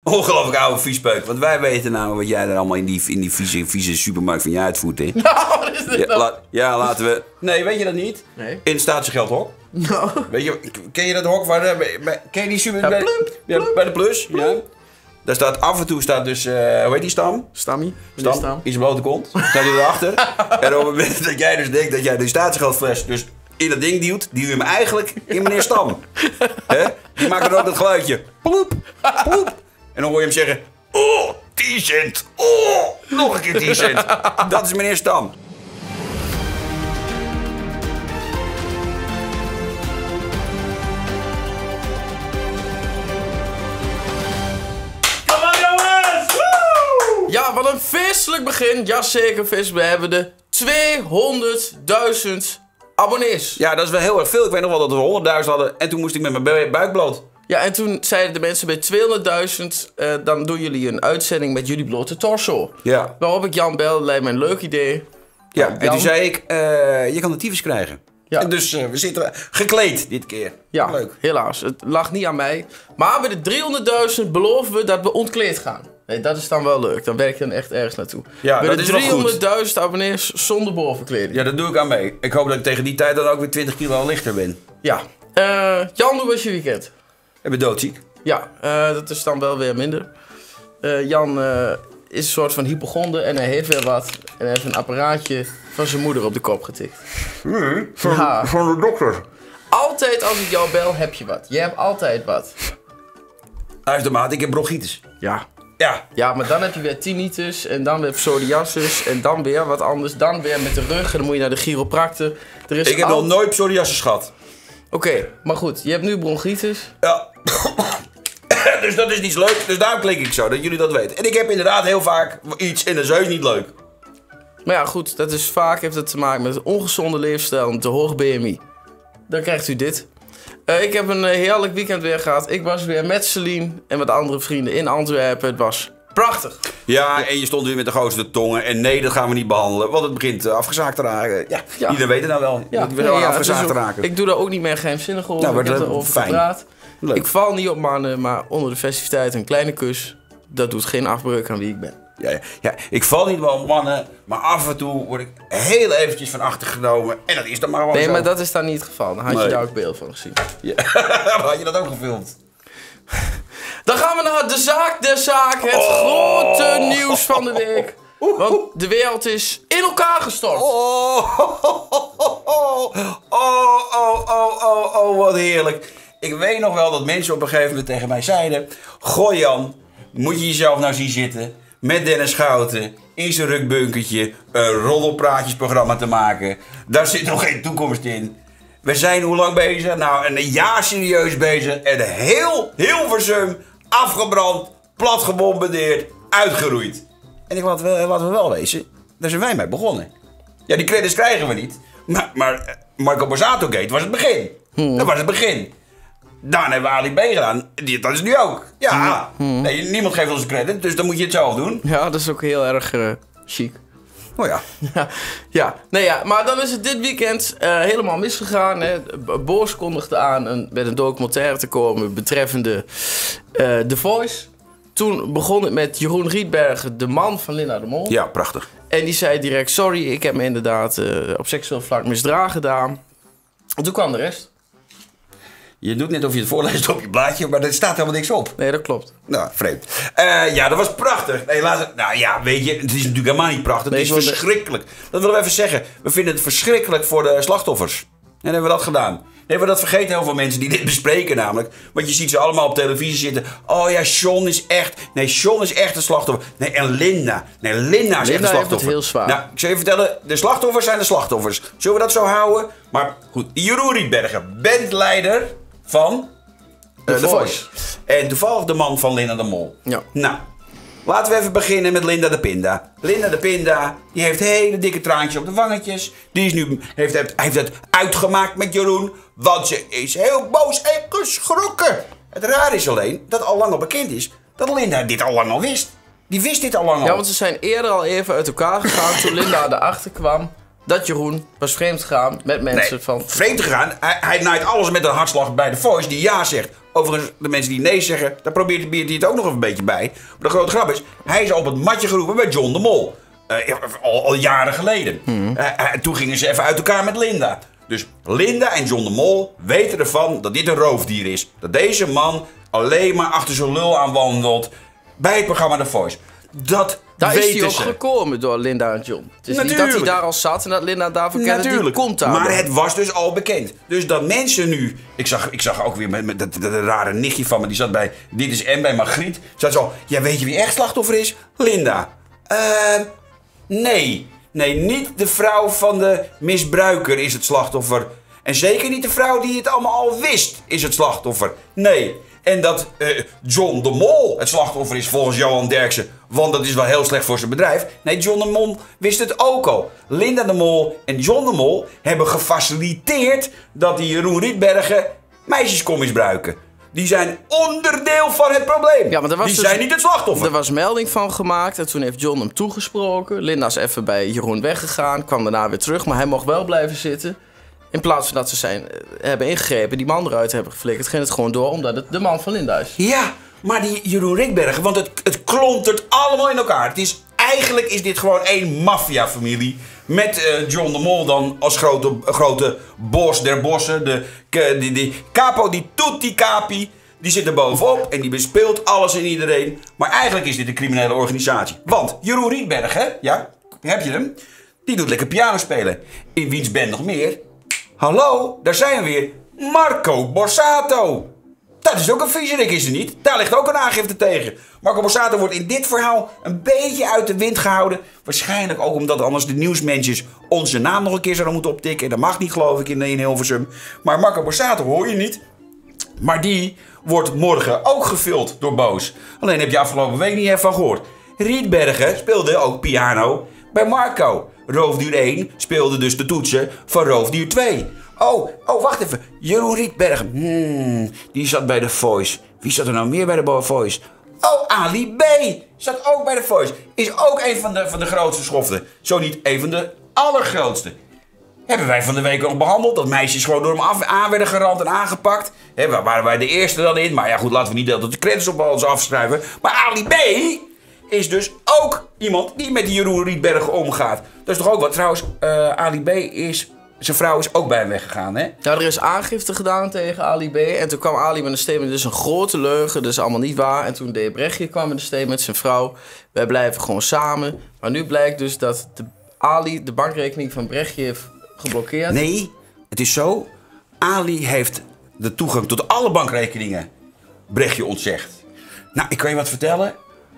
Ongelooflijk oude viespeuk. Want wij weten nou wat jij er allemaal in die vieze supermarkt van je uitvoert. Hè? Nou, wat is dit nou? Laten we... Nee, weet je dat niet? Nee. In het statiegeldhok. Nou. Weet je, ken je dat hok waar... Ken je die supermarkt? Ja, bij de Plus. Ja. Daar staat af en toe dus... hoe heet die stam? Stammy. Stam. In zijn blote kont. Staat hij erachter. En op het moment dat jij dus denkt dat jij de statiegeldfles dus in dat ding duwt je hem eigenlijk in meneer Stam. Hè? Die maakt dan ook dat geluidje. Ploep, ploep. En dan hoor je hem zeggen... Oh, 10 cent. Oh, nog een keer 10 cent. Dat is meneer Stam. Ja, wat een feestelijk begin. Jazeker, feestelijk. We hebben de 200.000 abonnees. Ja, dat is wel heel erg veel. Ik weet nog wel dat we 100.000 hadden. En toen moest ik met mijn buik bloot. Ja, en toen zeiden de mensen bij 200.000... dan doen jullie een uitzending met jullie blote torso. Ja. Waarop ik Jan belde, lijkt me een leuk idee. Ja, Nou, en toen zei ik, je kan de tyfus krijgen. Ja. En dus we zitten gekleed dit keer. Ja, Leuk. helaas. Het lag niet aan mij. Maar bij de 300.000 beloven we dat we ontkleed gaan. Nee, dat is dan wel leuk. Dan werk je dan echt ergens naartoe. Ja, bij dat is wel goed. de 300.000 abonnees zonder bovenkleding. Ja, dat doe ik aan mee. Ik hoop dat ik tegen die tijd dan ook weer 20 kilo lichter ben. Ja. Jan, hoe was je weekend? Ik ben doodziek. Ja, dat is dan wel weer minder. Jan is een soort van hypochonder en hij heeft weer wat. En hij heeft een apparaatje van zijn moeder op de kop getikt. Van de dokter. Altijd als ik jou bel, heb je wat. Je hebt altijd wat. Luister maat, ik heb bronchitis. Ja. Ja. Ja, maar dan heb je weer tinnitus en dan weer psoriasis en dan weer wat anders. Dan weer met de rug en dan moet je naar de chiropractor. Ik heb nog nooit psoriasis gehad. Oké, maar goed, je hebt nu bronchitis. Ja. Dus dat is niet leuk. Dus daarom klink ik zo, dat jullie dat weten. En ik heb inderdaad heel vaak iets en dat is heus niet leuk. Maar ja, goed, dat is vaak heeft het te maken met een ongezonde leefstijl en te hoog BMI. Dan krijgt u dit. Ik heb een heerlijk weekend weer gehad. Ik was weer met Celine en wat andere vrienden in Antwerpen. Het was prachtig. Ja, en je stond weer met de grootste tongen. En nee, dat gaan we niet behandelen, want het begint afgezaakt te raken. Ja, iedereen weet het nou wel. Ja, Het begint afgezaagd te raken. Ik doe daar ook niet meer geheimzinnig over. Nou, ik heb erover fijn. gepraat. Leuk. Ik val niet op mannen, maar onder de festiviteit een kleine kus. Dat doet geen afbreuk aan wie ik ben. Ja, ik val niet wel op mannen, maar af en toe word ik heel eventjes van achter genomen. En dat is dan maar gewoon Nee, zo. maar dat is dan niet het geval. Dan had je daar ook beeld van gezien. Ja. Had je dat ook gefilmd? Dan gaan we naar de zaak der zaak. Het grote nieuws van de week. Want de wereld is in elkaar gestort. Wat heerlijk. Ik weet nog wel dat mensen op een gegeven moment tegen mij zeiden... Goh Jan, moet je jezelf nou zien zitten met Dennis Schouten in zijn rukbunkertje een roddelpraatjesprogramma te maken. Daar zit nog geen toekomst in. We zijn hoe lang bezig? Nou, een jaar serieus bezig. En heel Hilversum afgebrand, plat gebombardeerd, uitgeroeid. En ik laten we wel wezen, daar zijn wij mee begonnen. Ja, die credits krijgen we niet. Maar Marco Borsato Gate was het begin. Dat was het begin. Daarna hebben we Ali B gedaan. Dat is nu ook. Ja, nee, niemand geeft ons een credit, dus dan moet je het zelf doen. Ja, dat is ook heel erg chic. Oh ja. Nee, ja, maar dan is het dit weekend helemaal misgegaan. Hè. Boos kondigde aan met een documentaire te komen betreffende The Voice. Toen begon het met Jeroen Rietbergen, de man van Linda de Mol. Ja, prachtig. En die zei direct, sorry, ik heb me inderdaad op seksueel vlak misdragen gedaan. En toen kwam de rest. Je doet net of je het voorleest op je blaadje, maar er staat helemaal niks op. Nee, dat klopt. Nou, vreemd. Ja, dat was prachtig. Nee, nou ja, weet je, het is natuurlijk helemaal niet prachtig. Het is verschrikkelijk. Dat willen we even zeggen. We vinden het verschrikkelijk voor de slachtoffers. En hebben we dat gedaan. Nee, maar dat vergeten heel veel mensen die dit bespreken namelijk. Want je ziet ze allemaal op televisie zitten. Oh ja, Sean is echt... Nee, Sean is echt een slachtoffer. Nee, en Linda. Nee, Linda is echt een slachtoffer. Heeft het heel zwaar. Nou, ik zal je vertellen. De slachtoffers zijn de slachtoffers. Zullen we dat zo houden? Maar goed, Jeroen Rietbergen, bandleider van The Voice. En toevallig de man van Linda de Mol. Ja. Nou, laten we even beginnen met Linda de Pinda. Linda de Pinda, die heeft hele dikke traantjes op de wangetjes. Die is nu, heeft het uitgemaakt met Jeroen. Want ze is heel boos en geschrokken. Het raar is alleen dat al lang al bekend is dat Linda dit al lang al wist. Die wist dit al lang al. Ja, want ze zijn eerder al even uit elkaar gegaan toen Linda erachter kwam dat Jeroen was vreemd gegaan met mensen van... vreemd gegaan? Hij naait alles met een hartslag bij The Voice die ja zegt. Overigens, de mensen die nee zeggen, daar probeert hij het ook nog een beetje bij. Maar de grote grap is, hij is op het matje geroepen bij John de Mol. Al jaren geleden. Toen gingen ze even uit elkaar met Linda. Dus Linda en John de Mol weten ervan dat dit een roofdier is. Dat deze man alleen maar achter zijn lul aan wandelt bij het programma The Voice. Daar is hij ook gekomen door Linda en John. Het is Natuurlijk. niet dat hij daar al zat en dat Linda daarvoor kende. Die komt daar. Maar het was dus al bekend. Dus dat mensen nu... Ik zag ook weer met dat rare nichtje van me. Die zat bij Dit is M bij Margriet. Zat zo... Ja, weet je wie echt slachtoffer is? Linda. Nee. Nee, niet de vrouw van de misbruiker is het slachtoffer. En zeker niet de vrouw die het allemaal al wist is het slachtoffer. Nee. En dat John de Mol het slachtoffer is volgens Johan Derksen. Want dat is wel heel slecht voor zijn bedrijf. Nee, John de Mol wist het ook al. Linda de Mol en John de Mol hebben gefaciliteerd dat die Jeroen Rietbergen meisjes kon misbruiken. Die zijn onderdeel van het probleem. Ja, maar die dus, zijn niet het slachtoffer. Er was melding van gemaakt en toen heeft John hem toegesproken. Linda is even bij Jeroen weggegaan, kwam daarna weer terug. Maar hij mocht wel blijven zitten. In plaats van dat ze hebben ingegrepen, die man eruit hebben geflikkerd, ging het gewoon door omdat het de man van Linda is. Ja, maar die Jeroen Rietbergen, want het klontert allemaal in elkaar. Eigenlijk is dit gewoon één maffiafamilie. Met John de Mol dan als grote bos der bossen. Die capo di tutti capi. Die zit er bovenop en die bespeelt alles en iedereen. Maar eigenlijk is dit een criminele organisatie. Want Jeroen Rietbergen, ja, heb je hem? Die doet lekker piano spelen. In wiens band nog meer? Hallo, daar zijn we weer. Marco Borsato. Dat is ook een viezerik, is er niet? Daar ligt ook een aangifte tegen. Marco Borsato wordt in dit verhaal een beetje uit de wind gehouden. Waarschijnlijk ook omdat anders de nieuwsmensjes onze naam nog een keer zouden moeten optikken. En dat mag niet, geloof ik, in Hilversum. Maar Marco Borsato hoor je niet. Maar die wordt morgen ook gevuld door Boos. Alleen heb je afgelopen week niet even van gehoord. Rietbergen speelde ook piano bij Marco. Roofdier 1 speelde dus de toetsen van Roofdier 2. Oh, wacht even. Jeroen Rietbergen. Die zat bij The Voice. Wie zat er nou meer bij The Voice? Oh, Ali B. Zat ook bij The Voice. Is ook een van de grootste schoften. Zo niet een van de allergrootste. Hebben wij van de week ook behandeld. Dat meisjes gewoon door hem aan werden gerand en aangepakt. Waar waren wij de eerste dan in. Maar ja goed, laten we niet dat de credits op ons afschrijven. Maar Ali B is dus ook iemand die met die Jeroen Rietbergen omgaat. Dat is toch ook wat. Trouwens, Ali B is... Zijn vrouw is ook bij hem weggegaan, hè? Ja, er is aangifte gedaan tegen Ali B. En toen kwam Ali met een statement. Dit is een grote leugen, dat is allemaal niet waar. En toen deed Brechtje kwam met een statement. Zijn vrouw, wij blijven gewoon samen. Maar nu blijkt dus dat Ali de bankrekening van Brechtje heeft geblokkeerd. Nee, het is zo. Ali heeft de toegang tot alle bankrekeningen Brechtje ontzegd. Nou, ik kan je wat vertellen.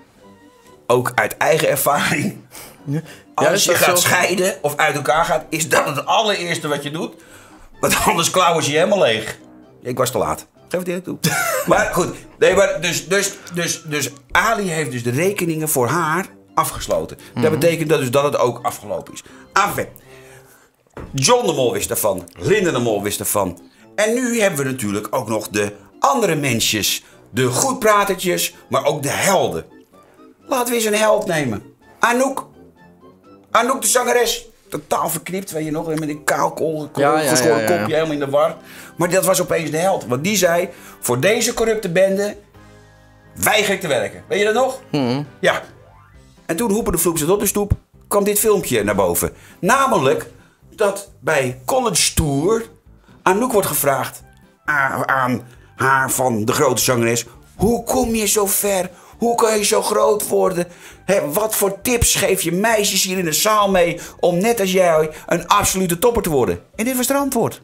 Ook uit eigen ervaring. Als je gaat scheiden of uit elkaar gaat, is dat het allereerste wat je doet. Want anders klauwen ze je helemaal leeg. Ik was te laat. Geef het eerlijk toe. Maar goed. Nee, maar dus Ali heeft dus de rekeningen voor haar afgesloten. Dat betekent dat het ook afgelopen is. Enfin. John de Mol wist daarvan. Linda de Mol wist daarvan. En nu hebben we natuurlijk ook nog de andere mensjes. De goedpratertjes, maar ook de helden. Laten we eens een held nemen. Anouk. Anouk de zangeres. Totaal verknipt, weet je nog. Met een kaal geschoren kopje, helemaal in de war. Maar dat was opeens de held. Want die zei, voor deze corrupte bende weiger ik te werken. Weet je dat nog? Ja. En toen hoeperde vloeps het op de stoep. Kwam dit filmpje naar boven. Namelijk dat bij College Tour Anouk wordt gevraagd aan haar van de grote zangeres. Hoe kom je zo ver? Hoe kan je zo groot worden? Wat voor tips geef je meisjes hier in de zaal mee om net als jij een absolute topper te worden? En dit was het antwoord.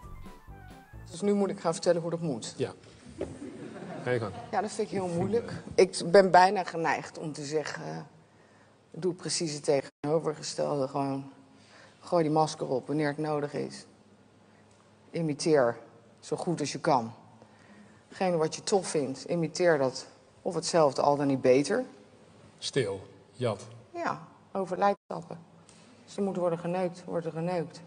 Dus nu moet ik gaan vertellen hoe dat moet. Ja. Ga je gang. Ja, dat vind ik heel moeilijk. Ik ben bijna geneigd om te zeggen... doe precies het tegenovergestelde. Gewoon gooi die masker op wanneer het nodig is. Imiteer zo goed als je kan. Hetgene wat je tof vindt, imiteer dat... Of hetzelfde, al dan niet beter. Stil. Jat. Ja, over lijf stappen. Ze moeten worden geneukt, wordt er geneukt.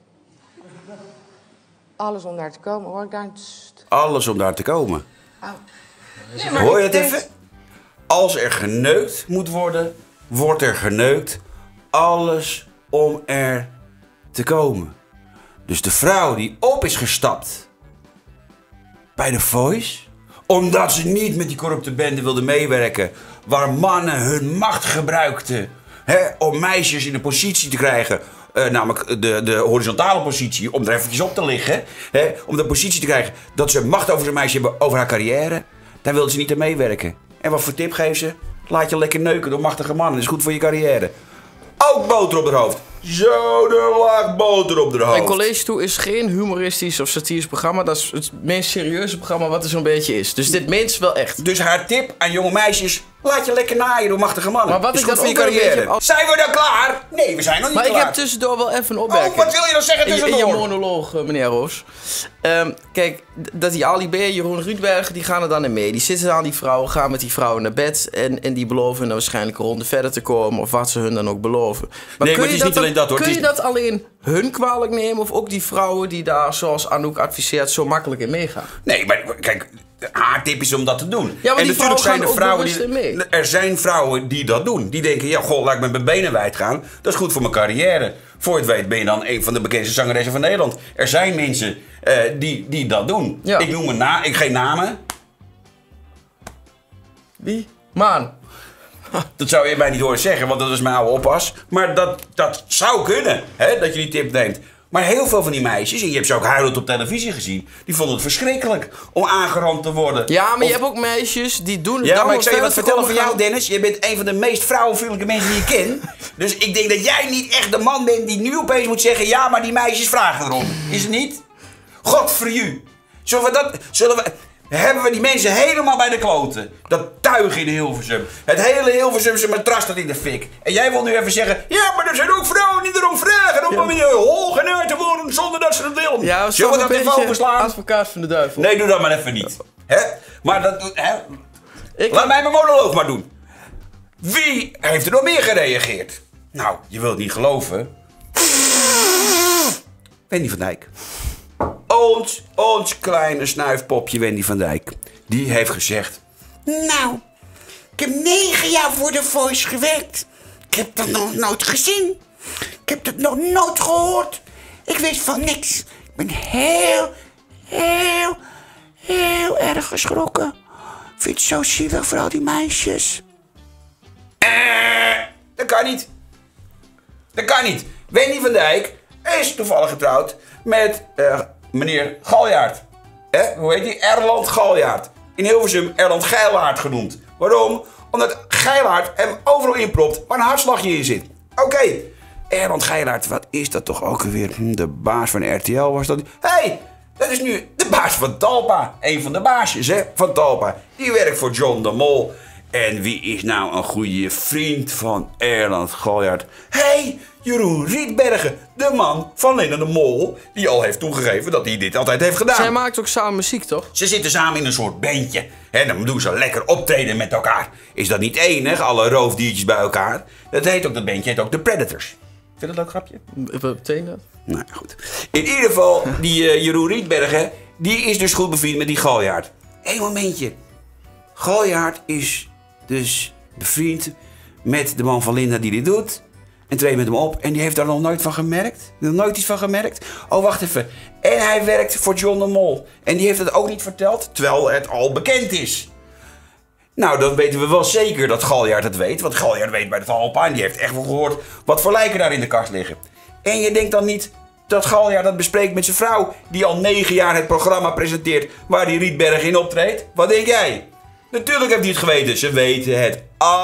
Alles om daar te komen. Hoor ik daar... Alles om daar te komen. Oh. Nee, hoor je het even? Als er geneukt moet worden, wordt er geneukt. Alles om er te komen. Dus de vrouw die op is gestapt bij The Voice... Omdat ze niet met die corrupte bende wilden meewerken. Waar mannen hun macht gebruikten. Om meisjes in een positie te krijgen. Namelijk de horizontale positie. Om er eventjes op te liggen. Om de positie te krijgen dat ze macht over zijn meisje hebben. Over haar carrière. Daar wilden ze niet aan meewerken. En wat voor tip geven ze? Laat je lekker neuken door machtige mannen. Dat is goed voor je carrière. Ook boter op haar hoofd. Zo, er lag boter op haar hoofd. En College Toe is geen humoristisch of satirisch programma. Dat is het meest serieuze programma wat er zo'n beetje is. Dus dit meent ze wel echt. Dus haar tip aan jonge meisjes: laat je lekker naaien door machtige mannen. Maar wat is ik goed dan voor je ook wel een carrière. beetje- Zijn we dan klaar? Nee, we zijn nog niet Maar klaar. ik heb tussendoor wel even een opmerking. wat wil je dan zeggen In je tussendoor? monoloog, meneer Roos. Kijk, dat die Ali B. en Jeroen Rietbergen, die gaan er dan in mee. Die zitten aan die vrouwen, gaan met die vrouwen naar bed. En die beloven dan waarschijnlijk een ronde verder te komen. Of wat ze hun dan ook beloven. Nee, maar het is niet alleen dat, hoor. Kun Het je is- dat alleen hun kwalijk nemen? Of ook die vrouwen die daar, zoals Anouk adviseert, zo makkelijk in meegaan? Nee, maar kijk, haar tip is om dat te doen. Ja, maar en die natuurlijk zijn er vrouwen gaan vrouwen ook bewust in mee. Er zijn vrouwen die dat doen. Die denken, ja, goh, laat ik met mijn benen wijd gaan. Dat is goed voor mijn carrière. Voor je het weet ben je dan een van de bekendste zangeressen van Nederland. Er zijn mensen die dat doen. Ja. Ik noem geen namen. Wie? Maan. Dat zou je mij niet horen zeggen, want dat is mijn oude oppas. Maar dat zou kunnen, hè, dat je die tip neemt. Maar heel veel van die meisjes, en je hebt ze ook huilend op televisie gezien, die vonden het verschrikkelijk om aangerand te worden. Ja, maar Of- je hebt ook meisjes die doen het Ja, dan maar ik om zal je wat verder te vertellen van jou, komen gaan. Dennis. Je bent een van de meest vrouwenvriendelijke mensen die ik ken. Dus ik denk dat jij niet echt de man bent die nu opeens moet zeggen: ja, maar die meisjes vragen erom. Is het niet? God voor u. Hebben we die mensen helemaal bij de kloten? Dat tuig in Hilversum. Het hele Hilversumse matras staat in de fik. En jij wil nu even zeggen: ja, maar er zijn ook vrouwen die erom vragen om in de hol genaaid te worden zonder dat ze het willen. Ja, we Zullen we staan dat een even beetje overslaan? advocaat van de duivel. Nee, doe dat maar even niet. Hè? Maar dat... Hè? Ik Laat mij mijn monoloog maar doen. Wie heeft er nog meer gereageerd? Nou, je wilt het niet geloven. Wendy van Dijk. Ons kleine snuifpopje Wendy van Dijk. Die heeft gezegd: nou, ik heb 9 jaar voor de Voice gewerkt. Ik heb dat nog nooit gezien. Ik heb dat nog nooit gehoord. Ik weet van niks. Ik ben heel erg geschrokken. Ik vind het zo zielig voor al die meisjes. Dat kan niet. Dat kan niet. Wendy van Dijk is toevallig getrouwd met meneer Galjaard. Hoe heet die? Erland Galjaard. In Hilversum Erland Geilaard genoemd. Waarom? Omdat Geilaard hem overal inpropt waar een hartslagje in zit. Oké. Erland Geilaard, wat is dat toch ook alweer? De baas van RTL was dat. Hé, dat is nu de baas van Talpa. Een van de baasjes van Talpa. Die werkt voor John de Mol. En wie is nou een goede vriend van Erland Galjaard? Hé, Jeroen Rietbergen, de man van Lena de Mol, die al heeft toegegeven dat hij dit altijd heeft gedaan. Zij maakt ook samen muziek, toch? Ze zitten samen in een soort bandje. Dan doen ze lekker optreden met elkaar. Is dat niet enig, alle roofdiertjes bij elkaar? Dat bandje heet ook The Predators. Vind je dat een leuk grapje? Wat betekent dat? Nou, goed. In ieder geval, die Jeroen Rietbergen, die is dus goed bevriend met die Galjaard. Eén momentje. Galjaard is dus bevriend met de man van Linda die dit doet. En treedt met hem op. En die heeft daar nog nooit van gemerkt. Nog nooit iets van gemerkt. Oh, wacht even. En hij werkt voor John de Mol. En die heeft het ook niet verteld, terwijl het al bekend is. Nou, dan weten we wel zeker dat Galjaard het weet. Want Galjaard weet bij de Talpa. En die heeft echt wel gehoord wat voor lijken daar in de kast liggen. En je denkt dan niet dat Galjaard dat bespreekt met zijn vrouw, die al 9 jaar het programma presenteert waar die Rietberg in optreedt? Wat denk jij? Natuurlijk heeft hij het geweten. Ze weten het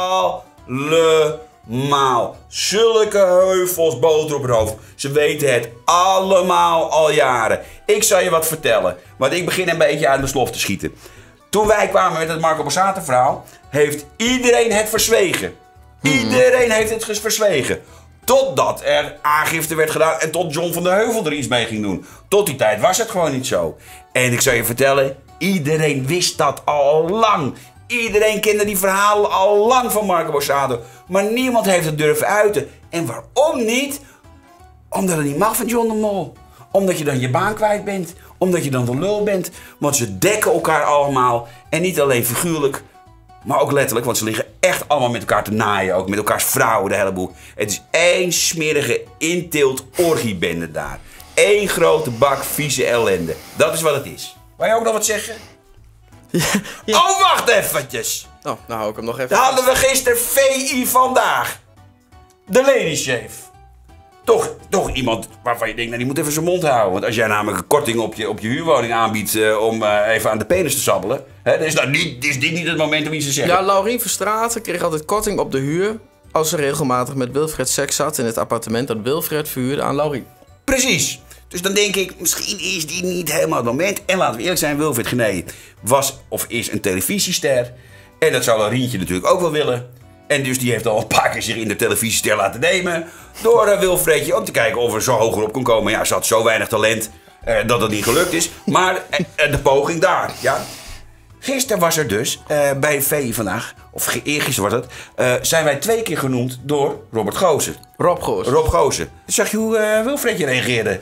allemaal. Zulke heuvels boter op hun hoofd. Ze weten het allemaal al jaren. Ik zal je wat vertellen, want ik begin een beetje aan de slof te schieten. Toen wij kwamen met het Marco Borsato verhaal, heeft iedereen het verzwegen. Iedereen heeft het verzwegen. Totdat er aangifte werd gedaan en tot John van der Heuvel er iets mee ging doen. Tot die tijd was het gewoon niet zo. En ik zal je vertellen, iedereen wist dat al lang. Iedereen kende die verhalen al lang van Marco Borsato. Maar niemand heeft het durven uiten. En waarom niet? Omdat het niet mag van John de Mol. Omdat je dan je baan kwijt bent. Omdat je dan de lul bent. Want ze dekken elkaar allemaal. En niet alleen figuurlijk, maar ook letterlijk. Want ze liggen echt allemaal met elkaar te naaien. Ook met elkaars vrouwen, de hele boel. Het is één smerige inteelt orgiebende daar. Eén grote bak vieze ellende. Dat is wat het is. Wou je ook nog wat zeggen? Ja. Oh, wacht eventjes. Nou hou ik hem nog even. Dan hadden we gisteren VI Vandaag. De Lady Shave. Toch iemand waarvan je denkt, nou, die moet even zijn mond houden. Want als jij namelijk een korting op je huurwoning aanbiedt om even aan de penis te sabbelen. Hè, dan is dit niet het moment om iets te zeggen. Ja, Laurien Verstraeten kreeg altijd korting op de huur als ze regelmatig met Wilfred seks had in het appartement dat Wilfred verhuurde aan Laurien. Precies. Dus dan denk ik, misschien is die niet helemaal het moment. En laten we eerlijk zijn, Wilfred Genee was of is een televisiester. En dat zou Laurientje natuurlijk ook wel willen. En dus die heeft al een paar keer zich in de televisiester laten nemen. Door Wilfredje om te kijken of er zo hoger op kon komen. Ja, ze had zo weinig talent dat het niet gelukt is. Maar de poging daar, ja. Gisteren was er dus, bij VI Vandaag, of eergisteren was het, zijn wij 2 keer genoemd door Robert Goosen. Rob Goos. Rob Goosen. Zag je hoe Wilfredje reageerde?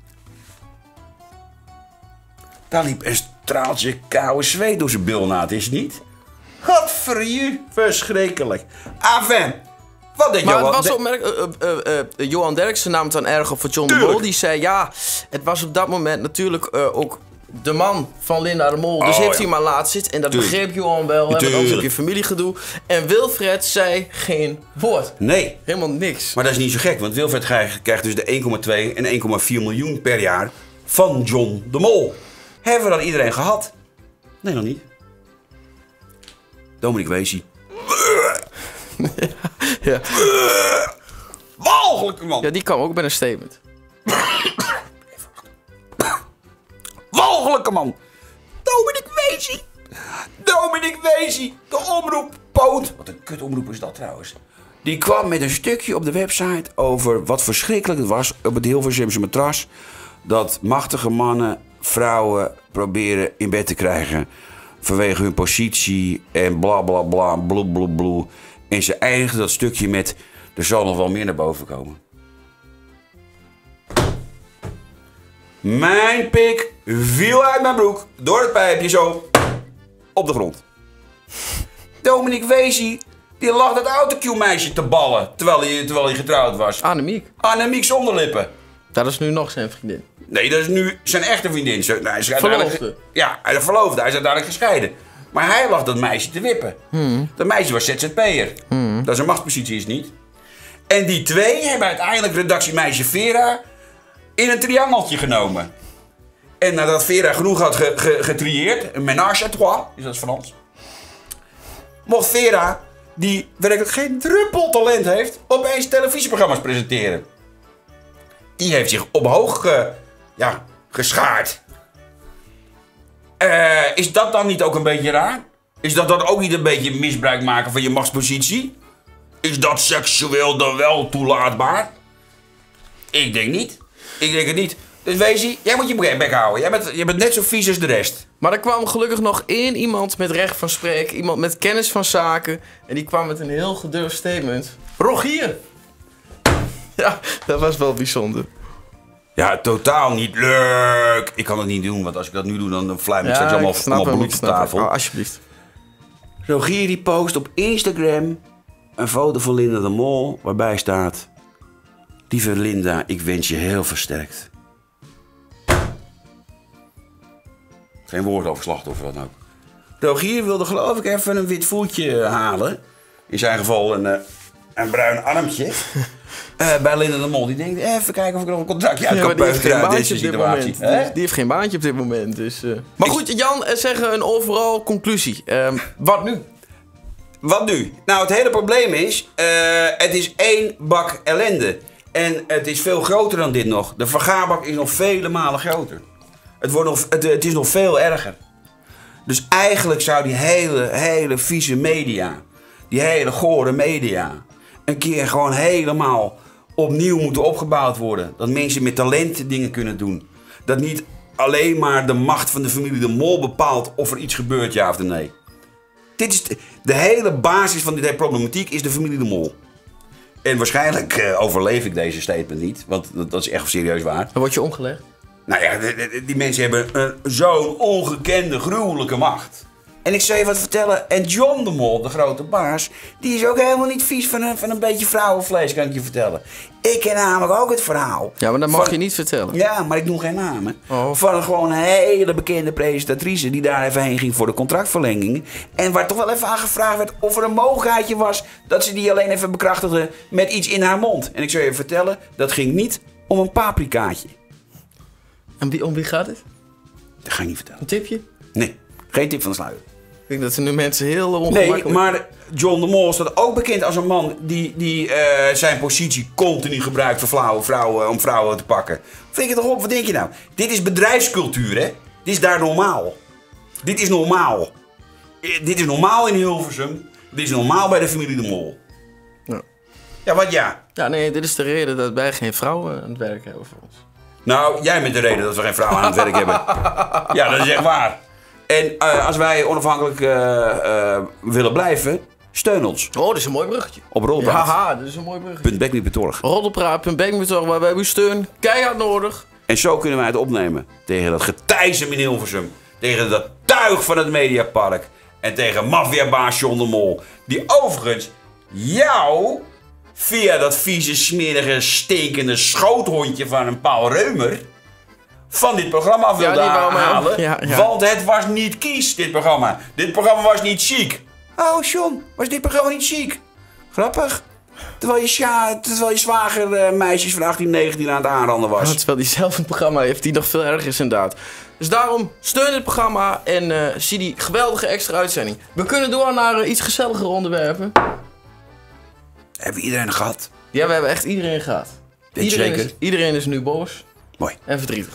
Daar liep een straaltje koude zweet door zijn bilnaad, is het niet? Godverju, verschrikkelijk. Enfin, wat deed Maar Johan? het was opmerkelijk, Johan Derksen nam het dan erg op voor John de Mol. Die zei, ja, het was op dat moment natuurlijk ook de man van Linda de Mol. Dus heeft hij maar laten zitten. En dat begreep Johan wel, hè, want anders heb je familiegedoe. En Wilfred zei geen woord. Nee. Helemaal niks. Maar dat is niet zo gek, want Wilfred krijgt dus de 1,2 en 1,4 miljoen per jaar van John de Mol. Hebben we dan iedereen gehad? Nee, nog niet. Dominique Weesie. Ja. Walgelijke man. Ja, die kwam ook met een statement. Walgelijke man. Dominique Weesie. Dominique Weesie. De omroeppoot. Wat een kutomroep is dat trouwens. Die kwam met een stukje op de website over wat verschrikkelijk het was op het Hilversumse matras. Dat machtige mannen vrouwen proberen in bed te krijgen. Vanwege hun positie en bla bla bla, bloe bloe bloe. En ze eindigde dat stukje met, er zal nog wel meer naar boven komen. Mijn pik viel uit mijn broek, door het pijpje zo, op de grond. Dominique Weesie, die lag dat autocue-meisje te ballen, terwijl hij getrouwd was. Annemiek. Annemiek zonder lippen. Dat is nu nog zijn vriendin. Nee, dat is nu zijn echte vriendin. Hij is Verloofde. Ja, hij is verloofde. Hij is uiteindelijk gescheiden. Maar hij lag dat meisje te wippen. Dat meisje was ZZP'er. Dat is een machtspositie, is het niet. En die twee hebben uiteindelijk redactiemeisje Vera in een triangeltje genomen. En nadat Vera genoeg had getrieerd, een ménage à trois, is dat Frans, mocht Vera, die werkelijk geen druppel talent heeft, opeens televisieprogramma's presenteren. Die heeft zich omhoog geschaard. Is dat dan niet ook een beetje raar? Is dat dan ook niet een beetje misbruik maken van je machtspositie? Is dat seksueel dan wel toelaatbaar? Ik denk niet. Ik denk het niet. Dus Weesie, jij moet je bek houden. Je bent net zo vies als de rest. Maar er kwam gelukkig nog één iemand met recht van spreken. Iemand met kennis van zaken. En die kwam met een heel gedurfd statement. Rogier! Ja, dat was wel bijzonder. Ja, totaal niet leuk. Ik kan het niet doen, want als ik dat nu doe, dan vlijm ik straks allemaal bloed op tafel. Oh, alsjeblieft. Rogier die post op Instagram een foto van Linda de Mol, waarbij staat: lieve Linda, ik wens je heel versterkt. Geen woord over slachtoffer, wat dan ook. Rogier wilde geloof ik even een wit voetje halen. In zijn geval een bruin armpje. Bij Linda de Mol. Die denkt, even kijken of ik nog een contractje uit kan peuteren uit deze situatie. Die heeft geen baantje op dit moment. Dus, Maar goed, Jan, zeg een overal conclusie. Wat nu? Wat nu? Nou, het hele probleem is, het is één bak ellende. En het is veel groter dan dit nog. De vergaarbak is nog vele malen groter. Het is nog veel erger. Dus eigenlijk zou die hele vieze media, die hele gore media, een keer gewoon helemaal opnieuw moeten opgebouwd worden. Dat mensen met talent dingen kunnen doen. Dat niet alleen maar de macht van de familie de Mol bepaalt of er iets gebeurt, ja of nee. Dit is de hele basis van deze problematiek is de familie de Mol. En waarschijnlijk overleef ik deze statement niet, want dat is echt serieus waar. Dan word je omgelegd. Nou ja, die mensen hebben zo'n ongekende, gruwelijke macht. En ik zal je wat vertellen. En John de Mol, de grote baas, die is ook helemaal niet vies van een beetje vrouwenvlees, kan ik je vertellen. Ik ken namelijk ook het verhaal. Ja, maar dat mag je niet vertellen. Ja, maar ik noem geen namen. Oh. Van gewoon een hele bekende presentatrice die daar even heen ging voor de contractverlenging. En waar toch wel even aan gevraagd werd of er een mogelijkheidje was dat ze die alleen even bekrachtigde met iets in haar mond. En ik zal je vertellen, dat ging niet om een paprikaatje. En om wie gaat het? Dat ga ik niet vertellen. Een tipje? Nee, geen tip van de sluier. Ik denk dat er nu mensen heel ongemakkelijk... Nee, maar John de Mol staat ook bekend als een man die zijn positie continu gebruikt voor vrouwen om vrouwen te pakken. Vind je toch op? Wat denk je nou? Dit is bedrijfscultuur, hè? Dit is daar normaal. Dit is normaal. Dit is normaal in Hilversum. Dit is normaal bij de familie de Mol. Ja. Ja, wat ja? Ja, nee, dit is de reden dat wij geen vrouwen aan het werk hebben voor ons. Nou, jij bent de reden dat we geen vrouwen aan het werk hebben. Ja, dat is echt waar. En als wij onafhankelijk willen blijven, steun ons. Oh, dat is een mooi bruggetje. Op Roddelpraat. Haha, dat is een mooi bruggetje. .beknietbetorg. Roddelpraat.beknietbetorg, waar wij hebben uw steun keihard nodig. En zo kunnen wij het opnemen tegen dat getijzem in Hilversum. Tegen dat tuig van het Mediapark. En tegen maffiabaas John de Mol. Die overigens jou via dat vieze, smerige, stinkende schoothondje van een Paul Reumer van dit programma wilde halen. Ja. Want het was niet kies, dit programma. Dit programma was niet chic. Oh, John, was dit programma niet chic? Grappig. Terwijl je zwager meisjes van 18, 19 aan het aanranden was. Terwijl hij zelf een programma heeft die nog veel erger is inderdaad. Dus daarom steun dit programma en zie die geweldige extra uitzending. We kunnen door naar iets gezelliger onderwerpen. Hebben we iedereen gehad? Ja, we hebben echt iedereen gehad. Iedereen is nu boos. Mooi. En verdrietig.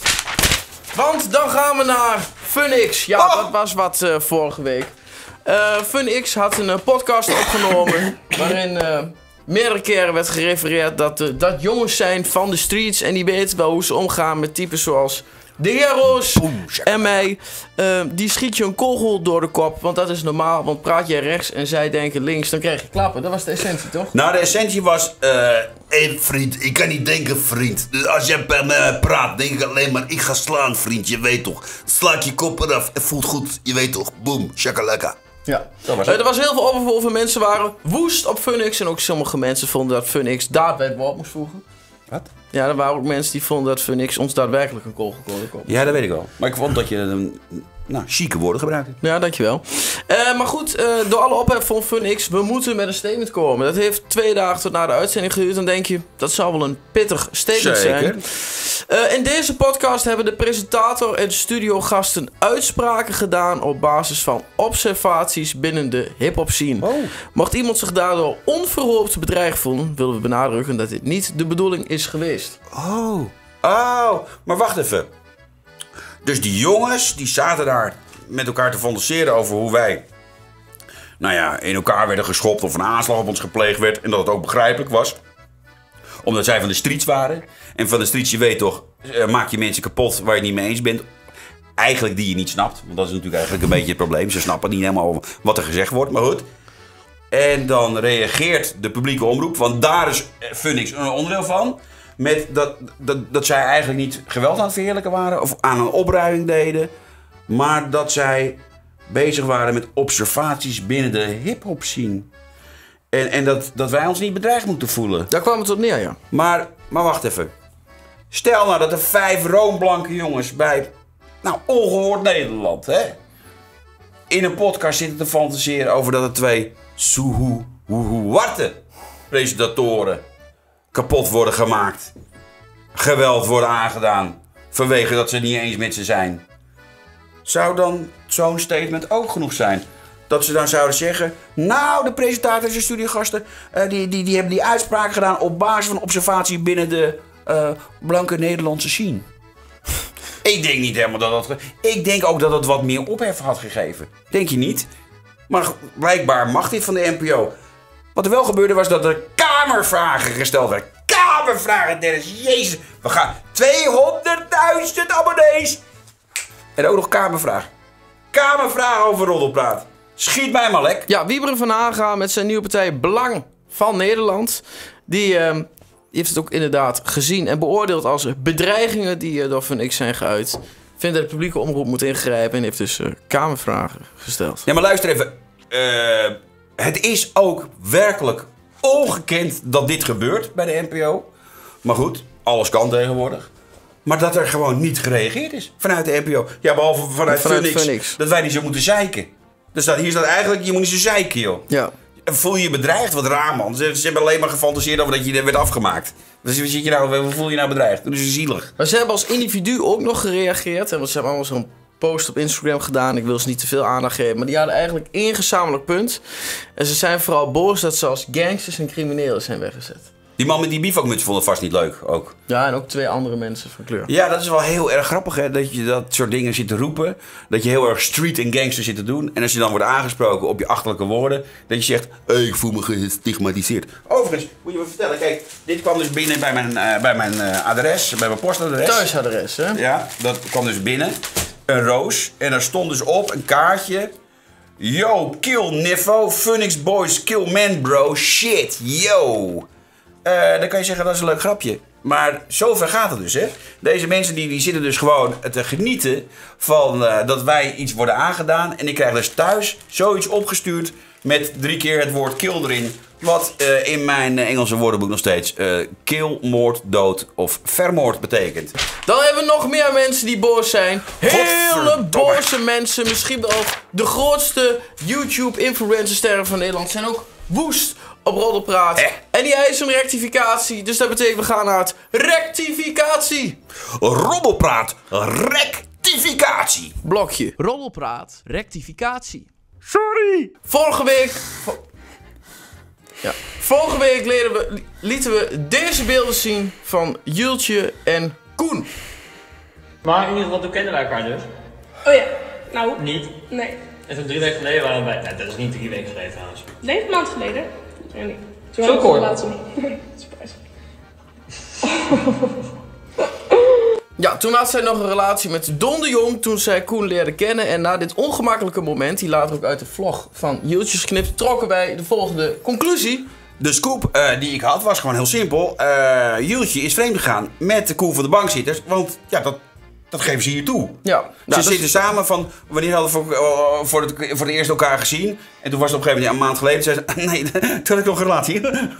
Want dan gaan we naar FunX. Ja, dat was wat vorige week. FunX had een podcast opgenomen waarin meerdere keren werd gerefereerd dat jongens zijn van de streets en die weten wel hoe ze omgaan met types zoals de heroes en mij. Die schiet je een kogel door de kop, want dat is normaal. Want praat jij rechts en zij denken links, dan krijg je klappen. Dat was de essentie, toch? Nou, de essentie was... Hé, vriend, ik kan niet denken, vriend. Dus als jij bij mij praat, denk ik alleen maar... Ik ga slaan, vriend, je weet toch. Sla ik je kop eraf, het voelt goed, je weet toch. Boom, shakalaka. Ja, er was heel veel ophef over. Mensen waren woest op FunX. En ook sommige mensen vonden dat FunX daar bij het woord moest voegen. Wat? Ja, er waren ook mensen die vonden dat FunX ons daadwerkelijk een kogel kon. Ja, dat weet ik wel. Maar ik vond dat je chique woorden gebruikte. Ja, dankjewel. Maar goed, door alle ophef van FunX, we moeten met een statement komen. Dat heeft 2 dagen tot na de uitzending geduurd. Dan denk je, dat zou wel een pittig statement zijn. In deze podcast hebben de presentator en studiogasten uitspraken gedaan op basis van observaties binnen de hip-hop scene. Mocht iemand zich daardoor onverhoopt bedreigd voelen, willen we benadrukken dat dit niet de bedoeling is geweest. Maar wacht even. Dus die jongens, die zaten daar met elkaar te fantaseren over hoe wij... Nou ja, in elkaar werden geschopt of een aanslag op ons gepleegd werd. En dat het ook begrijpelijk was. Omdat zij van de streets waren. En van de streets, je weet toch, maak je mensen kapot waar je het niet mee eens bent. Eigenlijk die je niet snapt. Want dat is natuurlijk eigenlijk een beetje het probleem. Ze snappen niet helemaal wat er gezegd wordt, maar goed. En dan reageert de publieke omroep, want daar is FunX een onderdeel van... Met dat zij eigenlijk niet geweld aan het verheerlijken waren of aan een opruiming deden. Maar dat zij bezig waren met observaties binnen de hip-hop scene. En dat wij ons niet bedreigd moeten voelen. Daar kwam het op neer, ja. Maar wacht even. Stel nou dat er 5 roomblanke jongens bij, ongehoord Nederland, hè, in een podcast zitten te fantaseren over dat er 2 Soehoe presentatoren kapot worden gemaakt. Geweld worden aangedaan. Vanwege dat ze het niet eens met ze zijn. Zou dan zo'n statement ook genoeg zijn? Dat ze dan zouden zeggen... Nou, de presentators en studiogasten... Die hebben die uitspraak gedaan op basis van observatie binnen de blanke Nederlandse scene. Ik denk niet helemaal dat... Ik denk ook dat het wat meer ophef had gegeven. Denk je niet? Maar blijkbaar mag dit van de NPO. Wat er wel gebeurde was dat er kamervragen gesteld werden. Kamervragen, Dennis. Jezus. We gaan 200.000 abonnees. En ook nog kamervragen. Kamervragen over Roddelpraat. Schiet mij maar lek. Ja, Wieberen van Haga met zijn nieuwe partij Belang van Nederland. Die heeft het ook inderdaad gezien en beoordeeld als bedreigingen die door FunX zijn geuit. vindt dat de publieke omroep moet ingrijpen en heeft dus kamervragen gesteld. Ja, maar luister even. Het is ook werkelijk ongekend dat dit gebeurt bij de NPO. Maar goed, alles kan tegenwoordig. Maar dat er gewoon niet gereageerd is vanuit de NPO. Ja, behalve vanuit Phoenix. Dat wij niet zo moeten zeiken. Dus hier staat eigenlijk, je moet niet zo zeiken, joh. Ja. Voel je je bedreigd? Wat raar, man. Ze hebben alleen maar gefantaseerd over dat je werd afgemaakt. Dus hoe voel je je nou bedreigd? Dat is zielig. Maar ze hebben als individu ook nog gereageerd. En ze hebben allemaal zo'n post op Instagram gedaan. Ik wil ze niet te veel aandacht geven. Maar die hadden eigenlijk één gezamenlijk punt. En ze zijn vooral boos dat ze als gangsters en criminelen zijn weggezet. Die man met die bivakmuts vond het vast niet leuk, ook. Ja, en ook 2 andere mensen van kleur. Ja, dat is wel heel erg grappig, hè. Dat je dat soort dingen zit te roepen. Dat je heel erg street en gangster zit te doen. En als je dan wordt aangesproken op je achterlijke woorden. Dat je zegt, ik voel me gestigmatiseerd. Overigens, moet je me vertellen. Kijk, dit kwam dus binnen bij mijn adres. Bij mijn postadres. Thuisadres, hè? Ja, dat kwam dus binnen. Een roos. En daar stond dus op een kaartje. Yo, kill Niffo. Phoenix Boys, kill man bro. Shit, yo. Dan kan je zeggen, dat is een leuk grapje. Maar zover gaat het dus, hè. Deze mensen die zitten dus gewoon te genieten van dat wij iets worden aangedaan. En ik krijg dus thuis zoiets opgestuurd met 3 keer het woord kill erin. Wat in mijn Engelse woordenboek nog steeds kill, moord, dood of vermoord betekent. Dan hebben we nog meer mensen die boos zijn. Hele boze mensen. Misschien wel de grootste YouTube-influencersterren van Nederland zijn ook woest op Roddelpraat. En die eisen een rectificatie. Dus dat betekent we gaan naar het rectificatie. Roddelpraat, rectificatie. Blokje. Roddelpraat, rectificatie. Sorry. Vorige week lieten we deze beelden zien van Jultje en Koen. Maar in ieder geval, toen kenden wij elkaar dus. Oh ja, nou. Niet? Nee. En toen 3 weken geleden waren we bij... Nee, dat is niet 3 weken geleden trouwens. Nee, een maand geleden. Nee, niet. Zo kort? Surprise. Ja, toen had zij nog een relatie met Don de Jong toen zij Koen leerde kennen. En na dit ongemakkelijke moment, die later ook uit de vlog van Jultje is geknipt, trokken wij de volgende conclusie. De scoop die ik had was gewoon heel simpel. Jultje is vreemd gegaan met de Koen van de bankzitters. Want ja, dat geven ze hier toe. Ja, ze zitten samen van, wanneer hadden we voor het eerst elkaar gezien? En toen was het op een gegeven moment een maand geleden. Zei ze, nee, toen had ik nog een relatie.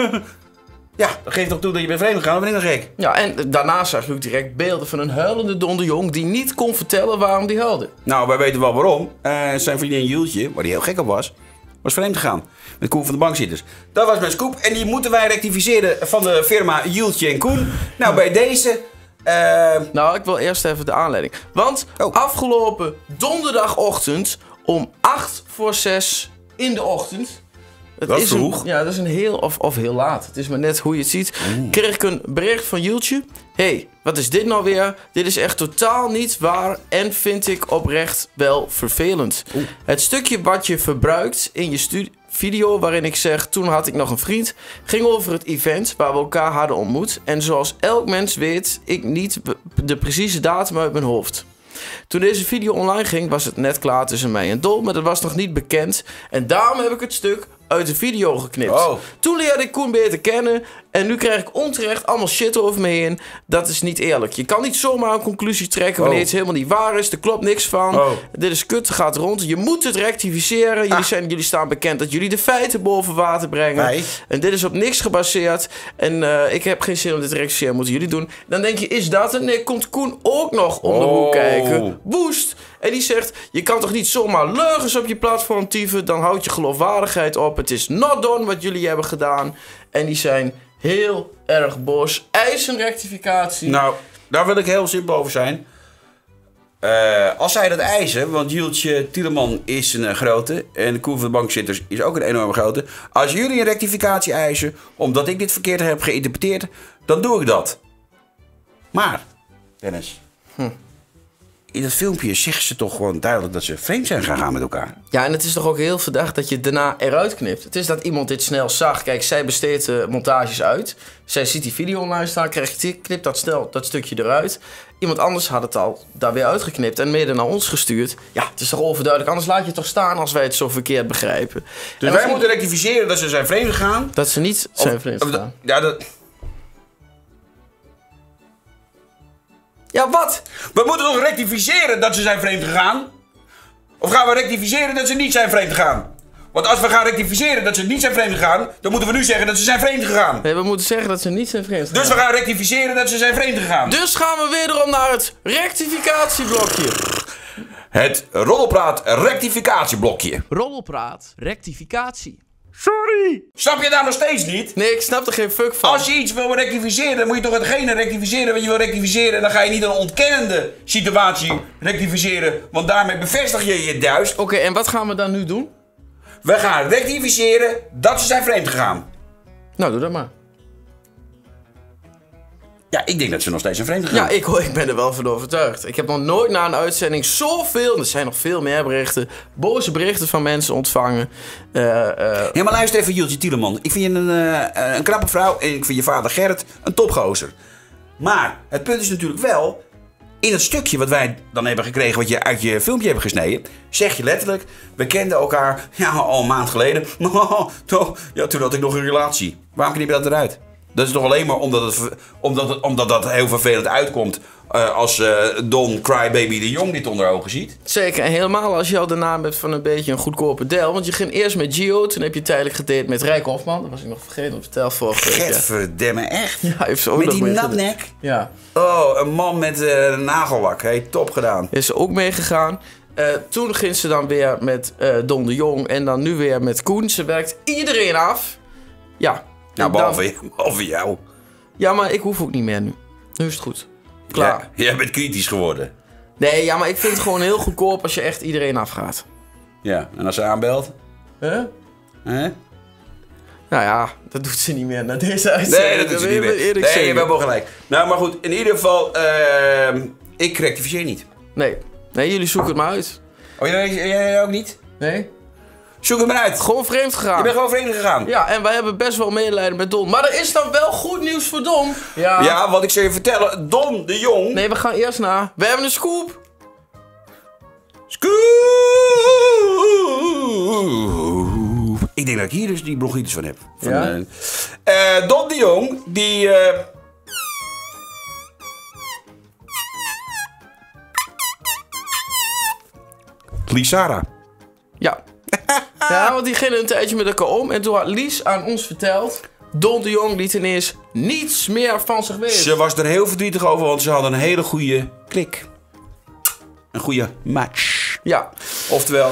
Ja, dat geeft toch toe dat je bent vreemd gegaan, dan ben ik nog gek. Ja, en daarna zag je ook direct beelden van een huilende Don de Jong die niet kon vertellen waarom die huilde. Nou, wij weten wel waarom. Zijn vriendin Jultje, waar hij heel gek op was vreemd gegaan. Met Koen van de bankzitters. Dat was mijn scoop. En die moeten wij rectificeren van de firma Jultje en Koen. Nou, bij deze... Nou, ik wil eerst even de aanleiding. Want afgelopen donderdagochtend om 5:45 in de ochtend... Dat is vroeg. Ja, dat is een heel... Of heel laat. Het is maar net hoe je het ziet. Kreeg ik een bericht van Jultje. Hey, wat is dit nou weer? Dit is echt totaal niet waar en vind ik oprecht wel vervelend. Het stukje wat je verbruikt in je video waarin ik zeg, toen had ik nog een vriend, ging over het event waar we elkaar hadden ontmoet. En zoals elk mens weet ik niet de precieze datum uit mijn hoofd. Toen deze video online ging was het net klaar tussen mij en Dol, maar dat was nog niet bekend. En daarom heb ik het stuk uit de video geknipt. Toen leerde ik Koen beter kennen en nu krijg ik onterecht allemaal shit over me heen. Dat is niet eerlijk. Je kan niet zomaar een conclusie trekken wanneer iets helemaal niet waar is. Er klopt niks van. Dit is kut, gaat rond. Je moet het rectificeren. Jullie staan bekend dat jullie de feiten boven water brengen. En dit is op niks gebaseerd. En ik heb geen zin om dit te rectificeren. Moeten jullie doen. Dan denk je, is dat het? Nee, komt Koen ook nog om de hoek kijken. Woest. En die zegt, je kan toch niet zomaar leugens op je platform tyven. Dan houdt je geloofwaardigheid op. Het is not done wat jullie hebben gedaan. En die zijn heel erg boos. Eisen rectificatie. Nou, daar wil ik heel simpel over zijn. Als zij dat eisen, want Jultje Tieleman is een grote en de Koen van de bankzitters is ook een enorme grote. Als jullie een rectificatie eisen, omdat ik dit verkeerd heb geïnterpreteerd, dan doe ik dat. Maar, Dennis, in dat filmpje zeggen ze toch gewoon duidelijk dat ze vreemd zijn gegaan met elkaar. Ja, en het is toch ook heel verdacht dat je het daarna eruit knipt. Het is dat iemand dit snel zag. Kijk, zij besteedt montages uit. Zij ziet die video online staan, knipt dat snel dat stukje eruit. Iemand anders had het al daar weer uitgeknipt en mede naar ons gestuurd. Ja, het is toch overduidelijk. Anders laat je het toch staan als wij het zo verkeerd begrijpen. Dus wij moeten rectificeren dat ze zijn vreemd gegaan. Dat ze niet zijn vreemd gegaan. Ja, dat... Ja, wat? We moeten toch rectificeren dat ze zijn vreemd gegaan? Of gaan we rectificeren dat ze niet zijn vreemd gegaan? Want als we gaan rectificeren dat ze niet zijn vreemd gegaan, dan moeten we nu zeggen dat ze zijn vreemd gegaan. Nee, we moeten zeggen dat ze niet zijn vreemd gegaan. Dus we gaan rectificeren dat ze zijn vreemd gegaan. Dus gaan we wederom naar het rectificatieblokje. Het Roddelpraat rectificatieblokje. Roddelpraat, rectificatie. Sorry. Snap je daar nog steeds niet? Nee, ik snap er geen fuck van. Als je iets wil rectificeren, dan moet je toch hetgene rectificeren wat je wil rectificeren. En dan ga je niet een ontkennende situatie rectificeren, want daarmee bevestig je je duist. Oké, en wat gaan we dan nu doen? We gaan rectificeren dat ze zijn vreemd gegaan. Nou, doe dat maar. Ja, ik denk dat ze nog steeds zijn vreemd gegaan. Ja, ik ben er wel van overtuigd. Ik heb nog nooit na een uitzending zoveel, er zijn nog veel meer berichten, boze berichten van mensen ontvangen. Ja, maar luister even, Jultje Tieleman. Ik vind je een knappe vrouw en ik vind je vader Gerrit een topgozer. Maar het punt is natuurlijk wel, in het stukje wat wij dan hebben gekregen, wat je uit je filmpje hebt gesneden, zeg je letterlijk, we kenden elkaar al een maand geleden. Ja, toen had ik nog een relatie. Waarom knip je dat eruit? Dat is toch alleen maar omdat dat heel vervelend uitkomt als Don Crybaby de Jong dit onder ogen ziet. Zeker, en helemaal als je al de naam hebt van een beetje een goedkope del. Want je ging eerst met Gio, toen heb je tijdelijk gedate met Rijk Hofman. Dat was ik nog vergeten om te vertellen vorige week. Gadverdamme, echt? Ja, heeft ze ook met nog die meegedaan. natnek? Ja. Oh, een man met nagellak. Hey, top gedaan. Is ze ook meegegaan. Toen ging ze dan weer met Don de Jong en dan nu weer met Koen. Ze werkt iedereen af. Ja. Nou, behalve jou. Ja, maar ik hoef ook niet meer nu. Nu is het goed. Klaar. Ja, jij bent kritisch geworden. Nee, ja, maar ik vind het gewoon heel goedkoop als je echt iedereen afgaat. Ja, en als ze aanbelt? Huh? Huh? Nou ja, dat doet ze niet meer na deze uitzending. Nee, dat doet ze niet meer. Nee, je bent wel gelijk. Nou, maar goed, in ieder geval, ik rectificeer niet. Nee, jullie zoeken het maar uit. Oh, jij ook niet? Nee? Zoek het maar uit. Gewoon vreemd gegaan. Je bent gewoon vreemd gegaan. Ja, en wij hebben best wel medelijden met Don. Maar er is dan wel goed nieuws voor Don. Ja, wat ik zou je vertellen. Don de Jong. Nee, we gaan eerst naar... We hebben een scoop. Scoop. Ik denk dat ik hier dus die bronchitis van heb. Van, Don de Jong, die... Lisara. Ja. Ja, want die gingen een tijdje met elkaar om. En toen had Lies aan ons verteld... Don de Jong liet ineens niets meer van zich weten. Ze was er heel verdrietig over, want ze hadden een hele goede klik. Een goede match. Ja. Oftewel...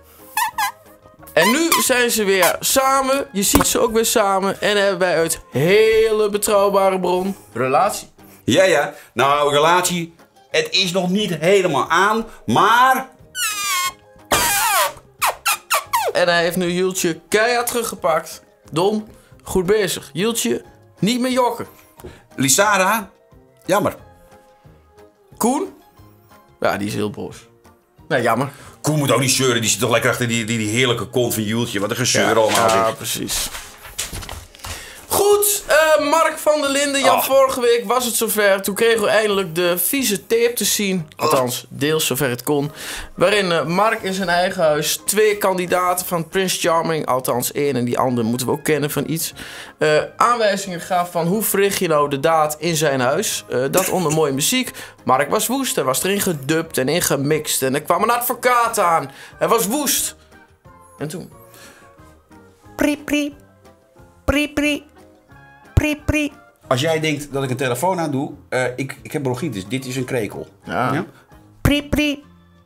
En nu zijn ze weer samen. Je ziet ze ook weer samen. En hebben wij uit hele betrouwbare bron... Relatie. Ja. Nou, relatie... Het is nog niet helemaal aan, maar... En hij heeft nu Jultje keihard teruggepakt. Don, goed bezig. Jultje, niet meer jokken. Lisara, jammer. Koen? Ja, die is heel boos. Nee, jammer. Koen moet ook niet zeuren, die zit toch lekker achter die heerlijke kont van Jultje. Wat een gezeur allemaal. Ja, precies. Goed, Mark van der Linden. Ja, vorige week was het zover. Toen kregen we eindelijk de vieze tape te zien. Althans, deels zover het kon. Waarin Mark in zijn eigen huis 2 kandidaten van Prince Charming, althans 1 en die andere moeten we ook kennen van iets, aanwijzingen gaf van hoe verricht je nou de daad in zijn huis. Dat onder mooie muziek. Mark was woest. Hij was erin gedubt en ingemixt. En er kwam een advocaat aan. Hij was woest. En toen? Pri. Als jij denkt dat ik een telefoon aan doe, ik heb bronchitis. Dit is een krekel. Ja. Pri.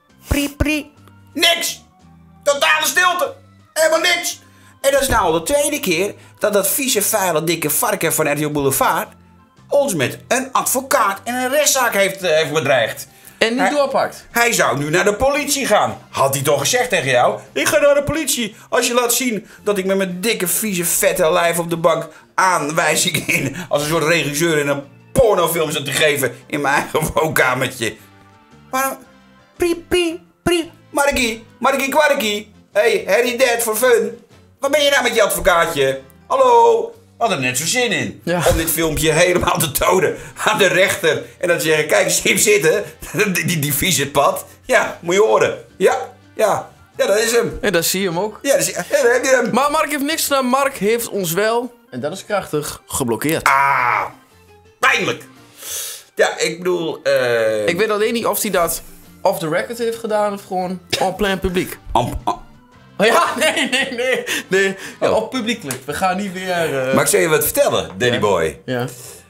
Niks! Totale stilte! Helemaal niks! En dat is nou al de tweede keer dat vieze, vuile, dikke varken van RTL Boulevard ons met een advocaat en een rechtszaak heeft bedreigd. En niet doorpakt. Hij zou nu naar de politie gaan. Had hij toch gezegd tegen jou? Ik ga naar de politie als je laat zien dat ik met mijn dikke, vieze, vette lijf op de bank aanwijzingen in als een soort regisseur in een pornofilm zat te geven in mijn eigen woonkamertje. Maar... Pri. Markie Kwarkie. Hey, Harry Dad for fun. Wat ben je nou met je advocaatje? Hallo? We hadden er net zo zin in. Ja. Om dit filmpje helemaal te tonen aan de rechter. En dan te zeggen, kijk, zie hem zitten. die vieze pad. Ja, moet je horen. Ja, dat is hem. En daar zie je hem ook. Ja, daar heb je hem. Maar Mark heeft niks gedaan. Mark heeft ons wel, en dat is krachtig, geblokkeerd. Pijnlijk. Ja, ik bedoel... Ik weet alleen niet of hij dat off the record heeft gedaan of gewoon en plein publiek. Oh ja, nee. Ja, op publiekelijk. We gaan niet weer... Maar ik zal je wat vertellen, Danny Boy. Ja.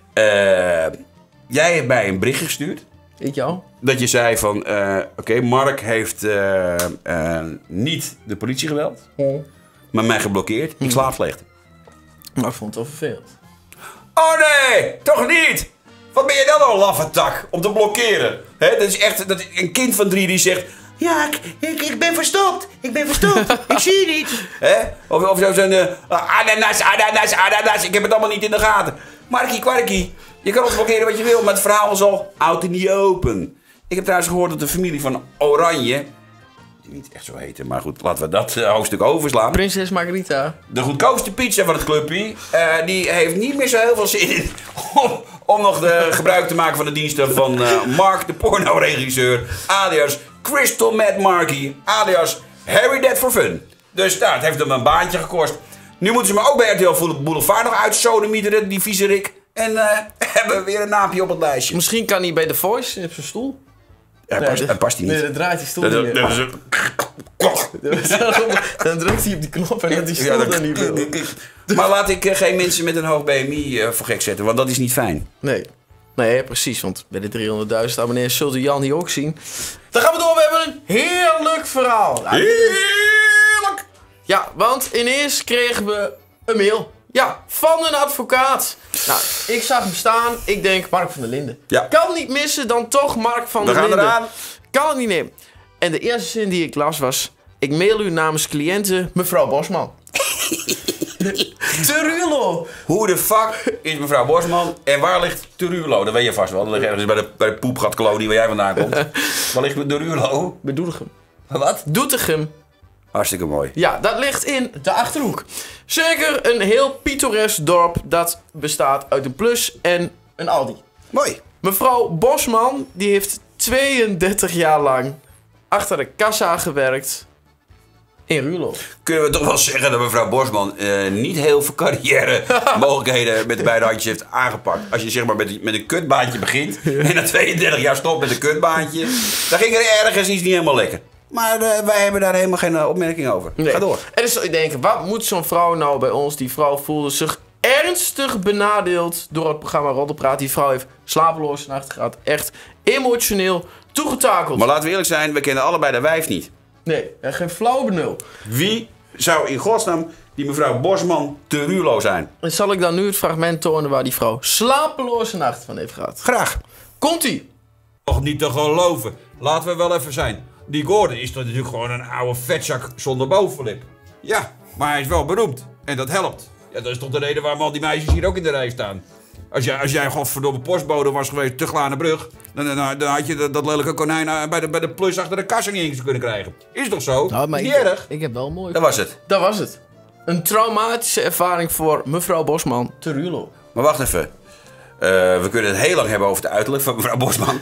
Jij hebt mij een bericht gestuurd. Ik jou? Dat je zei van, oké, Mark heeft niet de politie gebeld, maar mij geblokkeerd. Ik slaap slecht. Maar ik vond het wel vervelend. Oh nee, toch niet? Wat ben je dan een laffe tak om te blokkeren? Hè, dat is echt een kind van 3 die zegt... Ja, ik ben verstopt. Ik ben verstopt. Ik zie je niet. Hè? Of zo'n... ananas. Ik heb het allemaal niet in de gaten. Markie, kwarkie. Je kan ons blokkeren wat je wil, maar het verhaal is al oud en niet open. Ik heb trouwens gehoord dat de familie van Oranje... Die niet echt zo heten, maar goed, laten we dat hoofdstuk overslaan. Prinses Margarita. De goedkoopste pizza van het clubje, die heeft niet meer zo heel veel zin in om nog gebruik te maken van de diensten van Mark, de pornoregisseur, alias Crystal Mad Markie, alias Harry Dead for Fun. Dus nou, het heeft hem een baantje gekost. Nu moeten ze me ook bij RTL Boulevard nog uitsodemieteren, die viezerik. En hebben we weer een naampje op het lijstje. Misschien kan hij bij The Voice op zijn stoel. Hij past hij niet. Nee, dat draait die stoel niet meer. Dan drukt hij op die knop en dat die stoel dan niet wil. Maar laat ik geen mensen met een hoog BMI voor gek zetten, want dat is niet fijn. Nee, precies, want bij de 300.000 abonnees zult u Jan die ook zien. Dan gaan we door, we hebben een heerlijk verhaal. Heerlijk! Ja, want ineens kregen we een mail. Ja, van een advocaat. Nou, ik zag hem staan. Ik denk, Mark van der Linden. Ja. Kan niet missen, dan toch Mark van der Linden. We gaan eraan. Kan het niet nemen. En de eerste zin die ik las was... Ik mail u namens cliënte mevrouw Bosman. Terulo. Hoe de fuck is mevrouw Bosman en waar ligt Terulo? Dat weet je vast wel. Dat ligt ergens bij de poepgatkolonie waar jij vandaan komt. Waar ligt Terulo? Bij Doetinchem. Wat? Doetinchem. Hartstikke mooi. Ja, dat ligt in de Achterhoek. Zeker een heel pittoresk dorp dat bestaat uit een Plus en een Aldi. Mooi. Mevrouw Bosman die heeft 32 jaar lang achter de kassa gewerkt in Ruurlo. Kunnen we toch wel zeggen dat mevrouw Bosman niet heel veel carrière mogelijkheden met de beide handjes heeft aangepakt. Als je zeg maar met een kutbaantje begint en na 32 jaar stopt met een kutbaantje, dan ging er ergens iets niet helemaal lekker. Maar wij hebben daar helemaal geen opmerking over. Nee. Ga door. En dus ik denk, wat moet zo'n vrouw nou bij ons? Die vrouw voelde zich ernstig benadeeld door het programma Roddelpraat. Die vrouw heeft slapeloze nachten gehad. Echt emotioneel toegetakeld. Maar laten we eerlijk zijn, we kennen allebei de wijf niet. Nee, geen flauw benul. Wie zou in godsnaam die mevrouw Bosman Terulo zijn? En zal ik dan nu het fragment tonen waar die vrouw slapeloze nachten van heeft gehad? Graag. Komt-ie. Toch niet te geloven. Laten we wel even zijn. Die Gordon is toch natuurlijk gewoon een oude vetzak zonder bovenlip. Ja, maar hij is wel beroemd. En dat helpt. Ja, dat is toch de reden waarom al die meisjes hier ook in de rij staan. Als jij godverdomme postbode was geweest te Glanenbrug, dan had je dat lelijke konijn bij de Plus achter de kassa niet eens kunnen krijgen. Is toch zo? Nou, maar niet erg? Ik heb wel een mooi. Dat was het. Dat was het. Een traumatische ervaring voor mevrouw Bosman te Ruurlo. Maar wacht even. We kunnen het heel lang hebben over het uiterlijk van mevrouw Bosman.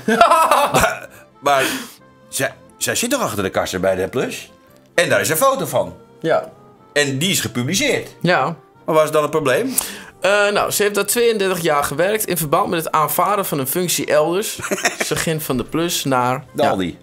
maar zij zit toch achter de kassa bij de Plus? En daar is een foto van. Ja. En die is gepubliceerd. Ja. Maar was dan het probleem? Nou, ze heeft daar 32 jaar gewerkt in verband met het aanvaarden van een functie elders. Ze ging van de Plus naar... Daldi.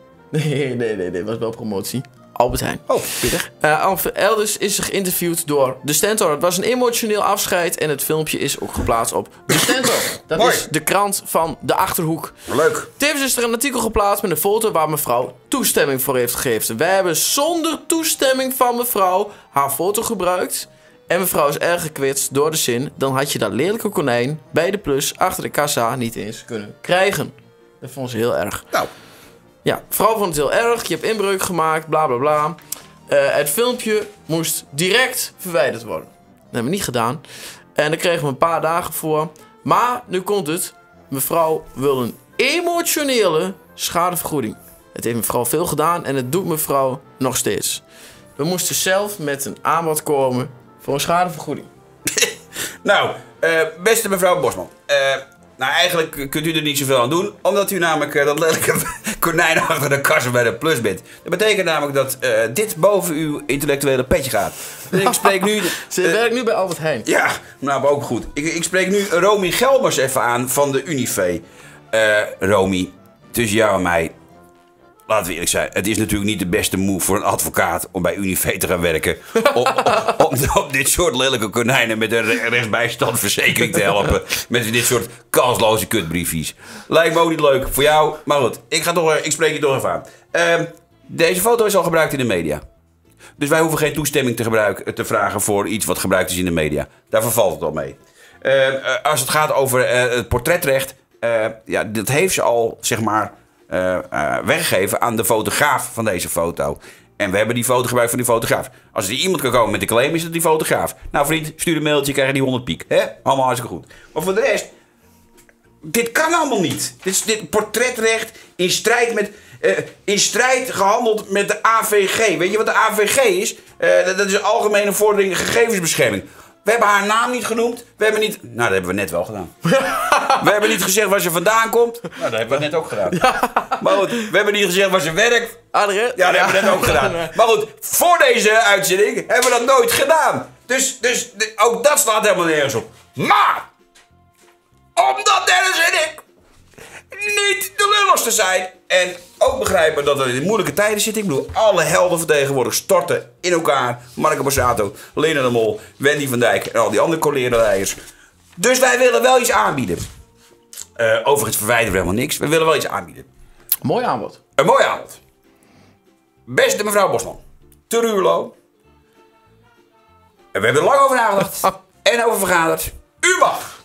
Nee, was wel promotie. Albert Heijn. Oh, pittig. Elders is ze geïnterviewd door De Stentor. Het was een emotioneel afscheid en het filmpje is ook geplaatst op De Stentor. Dat Mooi. is de krant van de Achterhoek. Leuk. Tevens is er een artikel geplaatst met een foto waar mevrouw toestemming voor heeft gegeven. Wij hebben zonder toestemming van mevrouw haar foto gebruikt. En mevrouw is erg gekwetst door de zin... dan had je dat lelijke konijn bij de Plus achter de kassa niet eens kunnen krijgen. Dat vond ze heel erg. Nou. Ja, vrouw vond het heel erg. Je hebt inbreuk gemaakt, bla bla bla. Het filmpje moest direct verwijderd worden. Dat hebben we niet gedaan. En daar kregen we een paar dagen voor. Maar nu komt het. Mevrouw wil een emotionele schadevergoeding. Het heeft mevrouw veel gedaan en het doet mevrouw nog steeds. We moesten zelf met een aanbod komen voor een schadevergoeding. Nou, beste mevrouw Bosman. Nou, eigenlijk kunt u er niet zoveel aan doen. Omdat u namelijk dat lelijke konijn achter de kassa bij de Plus bent. Dat betekent namelijk dat dit boven uw intellectuele petje gaat. Dus ik spreek nu... Ze werkt nu bij Albert Heijn. Ja, nou, maar ook goed. Ik spreek nu Romy Gelmers even aan van de Unive. Romy, tussen jou en mij... Laten we eerlijk zijn, het is natuurlijk niet de beste move voor een advocaat om bij Unive te gaan werken. Om dit soort lelijke konijnen met een rechtsbijstandverzekering te helpen. Met dit soort kansloze kutbriefjes. Lijkt me ook niet leuk voor jou. Maar goed, ik spreek je toch even aan. Deze foto is al gebruikt in de media. Dus wij hoeven geen toestemming te vragen voor iets wat gebruikt is in de media. Daar vervalt het al mee. Als het gaat over het portretrecht. Ja, dat heeft ze al, zeg maar... weggegeven aan de fotograaf van deze foto. En we hebben die foto gebruikt van die fotograaf. Als er iemand kan komen met een claim, is het die fotograaf. Nou vriend, stuur een mailtje, krijg je die 100 piek. Hè? Allemaal hartstikke goed. Maar voor de rest, dit kan allemaal niet. Dit portretrecht in strijd gehandeld met de AVG. Weet je wat de AVG is? Dat is de Algemene Vordering Gegevensbescherming. We hebben haar naam niet genoemd. We hebben niet... Nou, dat hebben we net wel gedaan. We hebben niet gezegd waar ze vandaan komt. Nou, dat hebben we net ook gedaan. Ja. Maar goed, we hebben niet gezegd waar ze werkt. Adrie? Ja, dat hebben we net ook gedaan. Maar goed, voor deze uitzending hebben we dat nooit gedaan. Dus ook dat slaat helemaal nergens op. Maar, omdat Dennis en ik niet de lulligste zijn... en ook begrijpen dat we in moeilijke tijden zitten... ik bedoel, alle helden vertegenwoordigd storten in elkaar. Marco Borsato, Lena de Mol, Wendy van Dijk... en al die andere collega-leiders. Dus wij willen wel iets aanbieden. Overigens verwijderen we helemaal niks. We willen wel iets aanbieden. Mooi aanbod. Een mooi aanbod. Beste mevrouw Bosman. Te Ruurlo. En we hebben er lang over nagedacht. En over vergaderd. U mag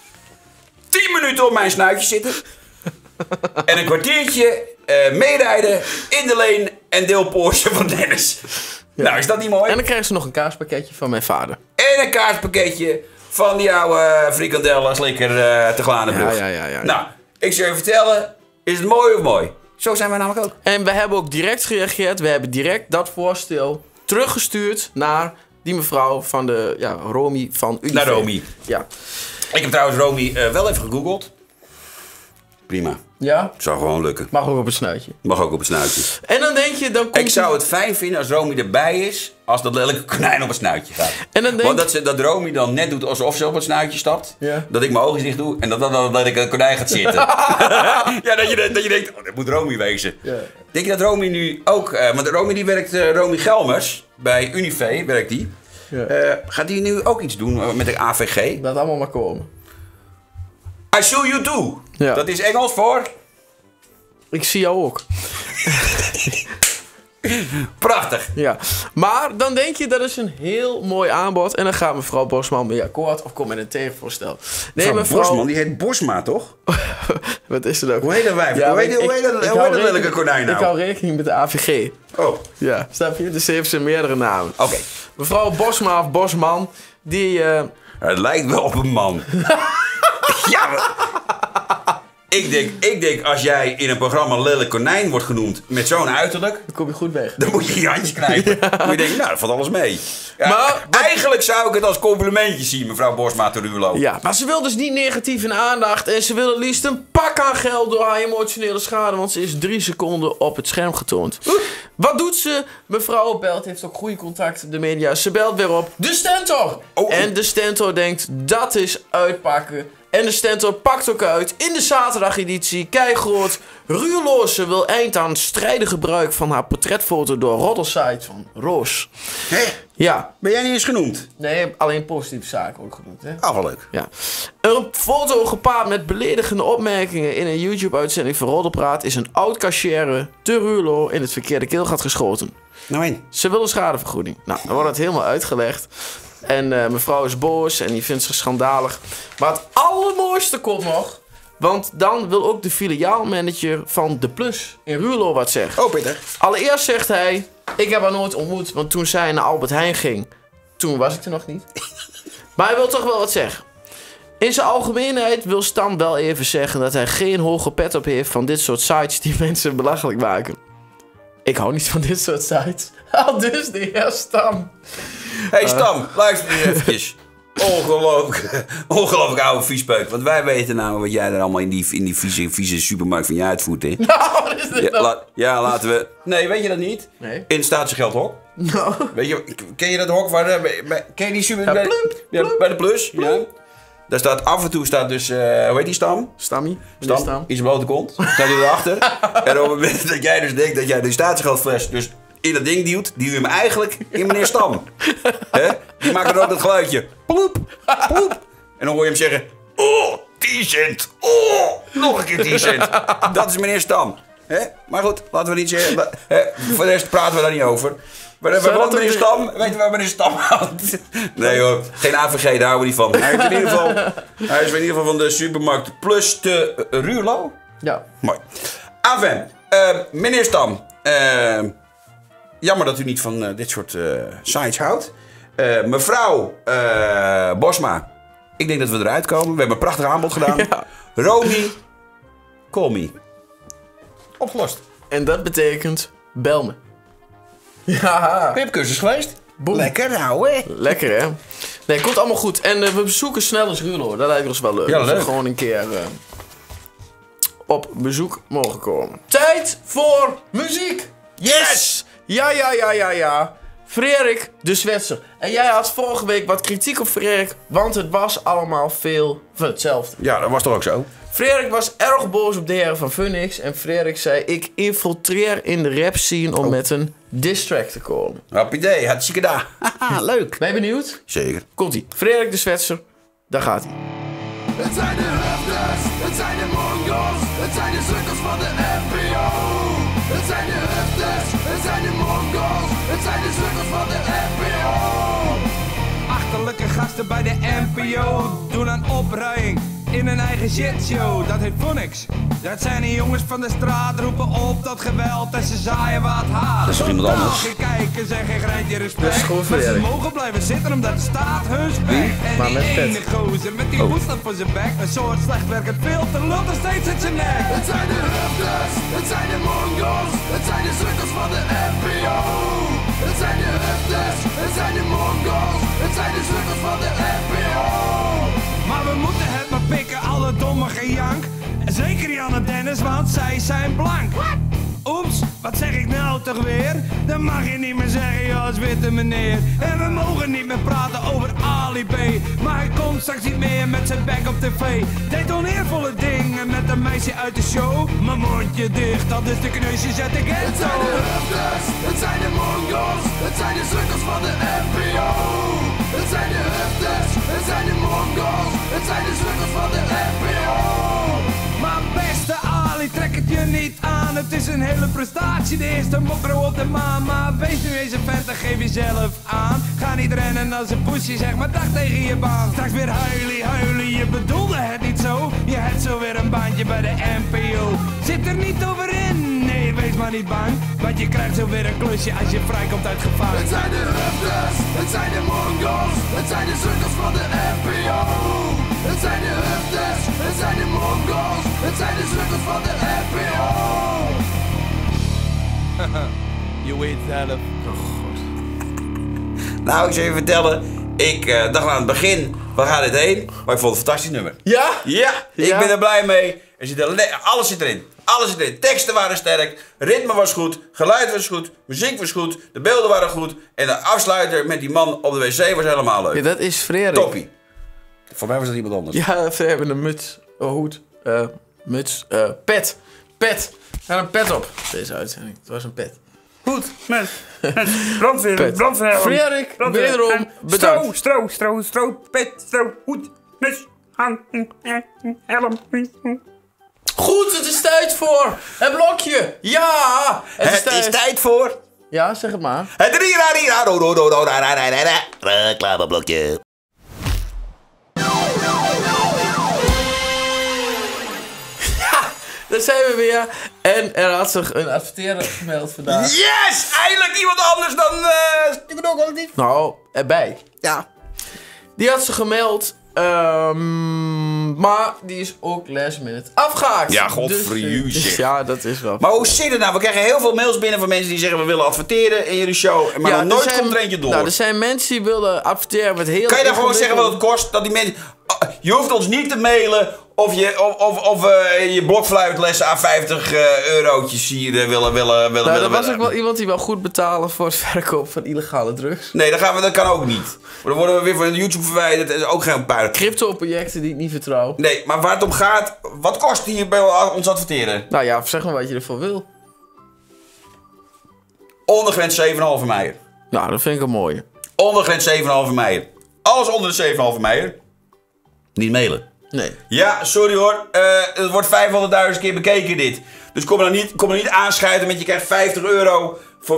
10 minuten op mijn snuitje zitten... En een kwartiertje meerijden in de leen en deel Porsche van Dennis. Ja. Nou, is dat niet mooi? En dan krijgen ze nog een kaaspakketje van mijn vader. En een kaaspakketje van die oude frikandel slikker te Glanenbrug. Ja. Nou, ik zou je vertellen, is het mooi of mooi? Zo zijn wij namelijk ook. En we hebben ook direct gereageerd. We hebben direct dat voorstel teruggestuurd naar die mevrouw van de Romy van Unive. Naar Romy. Ja. Ik heb trouwens Romy wel even gegoogeld. Prima. Ja? Zou gewoon lukken. Mag ook op het snuitje. Mag ook op het snuitje. En dan denk je, dan komt... Ik zou het fijn vinden als Romy erbij is, als dat lelijke konijn op het snuitje gaat. En dan denk... Want dat Romy dan net doet alsof ze op het snuitje stapt. Ja. Dat ik mijn ogen dicht doe en dat ik een konijn gaat zitten. Ja, dat je denkt, dat moet Romy wezen. Ja. Denk je dat Romy nu ook... want Romy die werkt, Romy Gelmers, bij Unive werkt die. Ja. Gaat die nu ook iets doen met de AVG? Laat allemaal maar komen. I show you too. Ja. Dat is Engels voor... Ik zie jou ook. Prachtig. Ja. Maar dan denk je, dat is een heel mooi aanbod. En dan gaat mevrouw Bosman mee akkoord of komt met een tegenvoorstel. Nee, mevrouw Bosman, die heet Bosma, toch? Wat is er ook? Hoe heet dat wijf? Ja, hoe heet dat lelijke konijn nou? Ik hou rekening met de AVG. Oh. Ja, snap je? Dus ze heeft ze meerdere namen. Oké. Mevrouw Bosma of Bosman, die... Het lijkt wel op een man. Ja, maar... Ik denk, als jij in een programma lelijk konijn wordt genoemd met zo'n uiterlijk... Dan kom je goed weg. Dan moet je je handje knijpen. Ja. Dan moet je denken, nou, dat valt alles mee. Ja, maar eigenlijk zou ik het als complimentje zien, mevrouw Bosma te Ruurlo. Ja, maar ze wil dus niet negatief in aandacht. En ze wil het liefst een pak aan geld door haar emotionele schade. Want ze is 3 seconden op het scherm getoond. Wat doet ze? Mevrouw belt, heeft ook goede contacten, de media. Ze belt weer op de Stentor. Oh. En de Stentor denkt, dat is uitpakken. En de Stentor pakt ook uit in de zaterdageditie. Keigroot. Ruurloze wil eind aan strijdig gebruik van haar portretfoto door roddelsite van Roos. Hé? Ja. Ben jij niet eens genoemd? Nee, alleen positieve zaken ook genoemd. Hè? Ah, wel leuk. Ja. Een foto gepaard met beledigende opmerkingen in een YouTube-uitzending van Roddelpraat is een oud-cashier te Ruurlo in het verkeerde keelgat geschoten. Nou één. Ze wil een schadevergoeding. Nou, dan wordt het helemaal uitgelegd. En mevrouw is boos en die vindt ze schandalig. Maar het allermooiste komt nog. Want dan wil ook de filiaalmanager van De Plus in Ruurlo wat zeggen. Oh, Peter. Allereerst zegt hij, ik heb haar nooit ontmoet. Want toen zij naar Albert Heijn ging, toen was ik er nog niet. Maar hij wil toch wel wat zeggen. In zijn algemeenheid wil Stam wel even zeggen dat hij geen hoge pet op heeft van dit soort sites die mensen belachelijk maken. Ik hou niet van dit soort sites. Al dus de heer Stam. Hey Stam, luister hier eventjes. ongelooflijk oude viespeuk. Want wij weten nou wat jij er allemaal in die vieze supermarkt van je uitvoert, hè? Wat is dit nou? Laten we... Nee, weet je dat niet? Nee. In het Statiegeldhok. Nou. Weet je, ken je dat hok waar... Ken je die supermarkt? Ja, bij de Plus. Ja. Daar staat af en toe dus... hoe heet die stam? Stammy. Stam. In zijn blote kont. Staat hij erachter. En op het moment dat jij dus denkt dat jij de statiegeldfles dus in dat ding duwt je hem eigenlijk in meneer Stam. Hè? Die maakt dan ook dat geluidje. Ploep, ploep. En dan hoor je hem zeggen... Oh, 10 cent. Oh, nog een keer 10 cent. Dat is meneer Stam. Hè? Maar goed, laten we niet zeggen... Voor de rest praten we daar niet over. Maar meneer Stam, weet je waar meneer Stam houdt? Nee hoor, geen AVG, daar houden we niet van. Hij is in ieder geval van de supermarkt Plus te Ruurlo. Ja. Mooi. Enfin, meneer Stam. Jammer dat u niet van dit soort sites houdt. Mevrouw Bosma. Ik denk dat we eruit komen. We hebben een prachtig aanbod gedaan. Ja. Romy, call me. Opgelost. En dat betekent, bel me. Ja. Ben je op cursus geweest? Boom. Lekker nou, hè? Lekker, hè? Nee, komt allemaal goed. En we bezoeken snel eens Ruurlo. Dat lijkt ons wel leuk. Ja, Dat we leuk. gewoon een keer op bezoek mogen komen. Tijd voor muziek! Yes! Ja. Frederik de Zwetser. En jij had vorige week wat kritiek op Frederik, want het was allemaal veel van hetzelfde. Ja, dat was toch ook zo? Frederik was erg boos op de heren van Funix. En Frederik zei, ik infiltreer in de rap scene om met een diss track te komen. Hap idee, hartstikke daar. Haha, leuk. Ben je benieuwd? Zeker. Komt-ie. Frederik de Zwetser, daar gaat hij. Het zijn de hufters, het zijn de mongols, het zijn de sukkels van de NPO. Het zijn de hufters, het zijn de mongols, het zijn de sukkels van de NPO. Achterlijke gasten bij de NPO doen aan opruiing in een eigen shitshow, dat heet Funix. Dat zijn die jongens van de straat, roepen op tot geweld en ze zaaien wat haat. Dat is toch iemand anders? Geen kijkers en geen greintje respect. Dat is gewoon maar ze Frederik. mogen blijven zitten omdat de staat hun spekt. En Maar die met pet. ene gozer met die hoedstap voor zijn bek, een soort slecht werkend filter lult er steeds in zijn nek. Het zijn de hufters, het zijn de mongols, het zijn de sukkels van de NPO. Het zijn de hufters, het zijn de mongols, het zijn de sukkels van de NPO. Maar we moeten het maar pikken, alle domme gejank. En zeker Jan Dennis, want zij zijn blank. Oeps, wat zeg ik nou toch weer? Dan mag je niet meer zeggen, ja, als witte meneer. En we mogen niet meer praten over Ali B. Maar hij komt straks niet meer met zijn bek op tv. Deed oneervolle dingen met een meisje uit de show. Mijn mondje dicht, dat is de kneusjes uit de ghetto. Het zijn de hufters, het zijn de mongols, het zijn de sukkels van de NPO. Het zijn de hufters, het zijn de mongols, het zijn de sukkels van de NPO. Maar beste Ali, trek het je niet aan. Het is een hele prestatie, de eerste mokro op de maan. Maar wees nu eens een vent en geef jezelf aan. Ga niet rennen als een poesje, zeg maar dag tegen je baan. Straks weer huilie, je bedoelde het niet zo. Je hebt zo weer een baantje bij de NPO. Zit er niet over in, nee, wees maar niet bang. Want je krijgt zo weer een klusje als je vrijkomt uit gevaar. Het zijn de hufters, het zijn de mongols, het zijn de sukkels van de NPO. Het zijn de hufters, het zijn de mongols, het zijn de sukkels van de NPO. Je weet zelf. Nou, ik zou je vertellen. Ik dacht aan het begin, waar gaat dit heen? Maar ik vond het een fantastisch nummer. Ja? Ja, ik Ja. ben er blij mee. Alles zit erin. Alles zit erin. Teksten waren sterk, ritme was goed, geluid was goed, muziek was goed, de beelden waren goed. En de afsluiter met die man op de wc was helemaal leuk. Ja, dat is Frederik. Toppie. Voor mij was dat iemand anders. Ja, we hebben een muts, een hoed, pet. Pet. En een pet op. Deze uitzending. Het was een pet. Goed, met brandweer, Pet. Frederik, wederom bedankt. Stro, pet, stro, hoed, mes, haan, helm. Goed, het is tijd voor het blokje. Ja, Het is tijd voor... Ja, zeg het maar. Het reclameblokje. Daar zijn we weer. En er had zich een adverteerder gemeld vandaag. Yes! Eindelijk iemand anders dan... Nou, erbij. Ja. Die had zich gemeld Maar die is ook last minute afgehaakt. Ja, godverdomme. Dus ja, dat is wel. Maar hoe zit het nou? We krijgen heel veel mails binnen van mensen die zeggen we willen adverteren in jullie show. Maar nog nooit komt er eentje door. Nou, er zijn mensen die willen adverteren met heel... Kan je dan gewoon zeggen wat het kost? Dat die mensen... Je hoeft ons niet te mailen of je blokfluitlessen aan 50 eurotjes hier willen. Er was ook wel iemand die wel goed betalen voor het verkoop van illegale drugs. Nee, dat kan ook niet. Dan worden we weer van YouTube verwijderd. Dat is ook geen puin. Crypto-projecten die ik niet vertrouw. Nee, maar waar het om gaat, wat kost hier bij ons adverteren? Nou ja, zeg maar wat je ervoor wil. Ondergrens 7,5 meijer. Nou, dat vind ik een mooie. Ondergrens 7,5 meijer. Alles onder de 7,5 meijer. Niet mailen. Nee. Ja, sorry hoor. Het wordt 500.000 keer bekeken dit. Dus kom er niet aanschuiten met je krijgt 50 euro...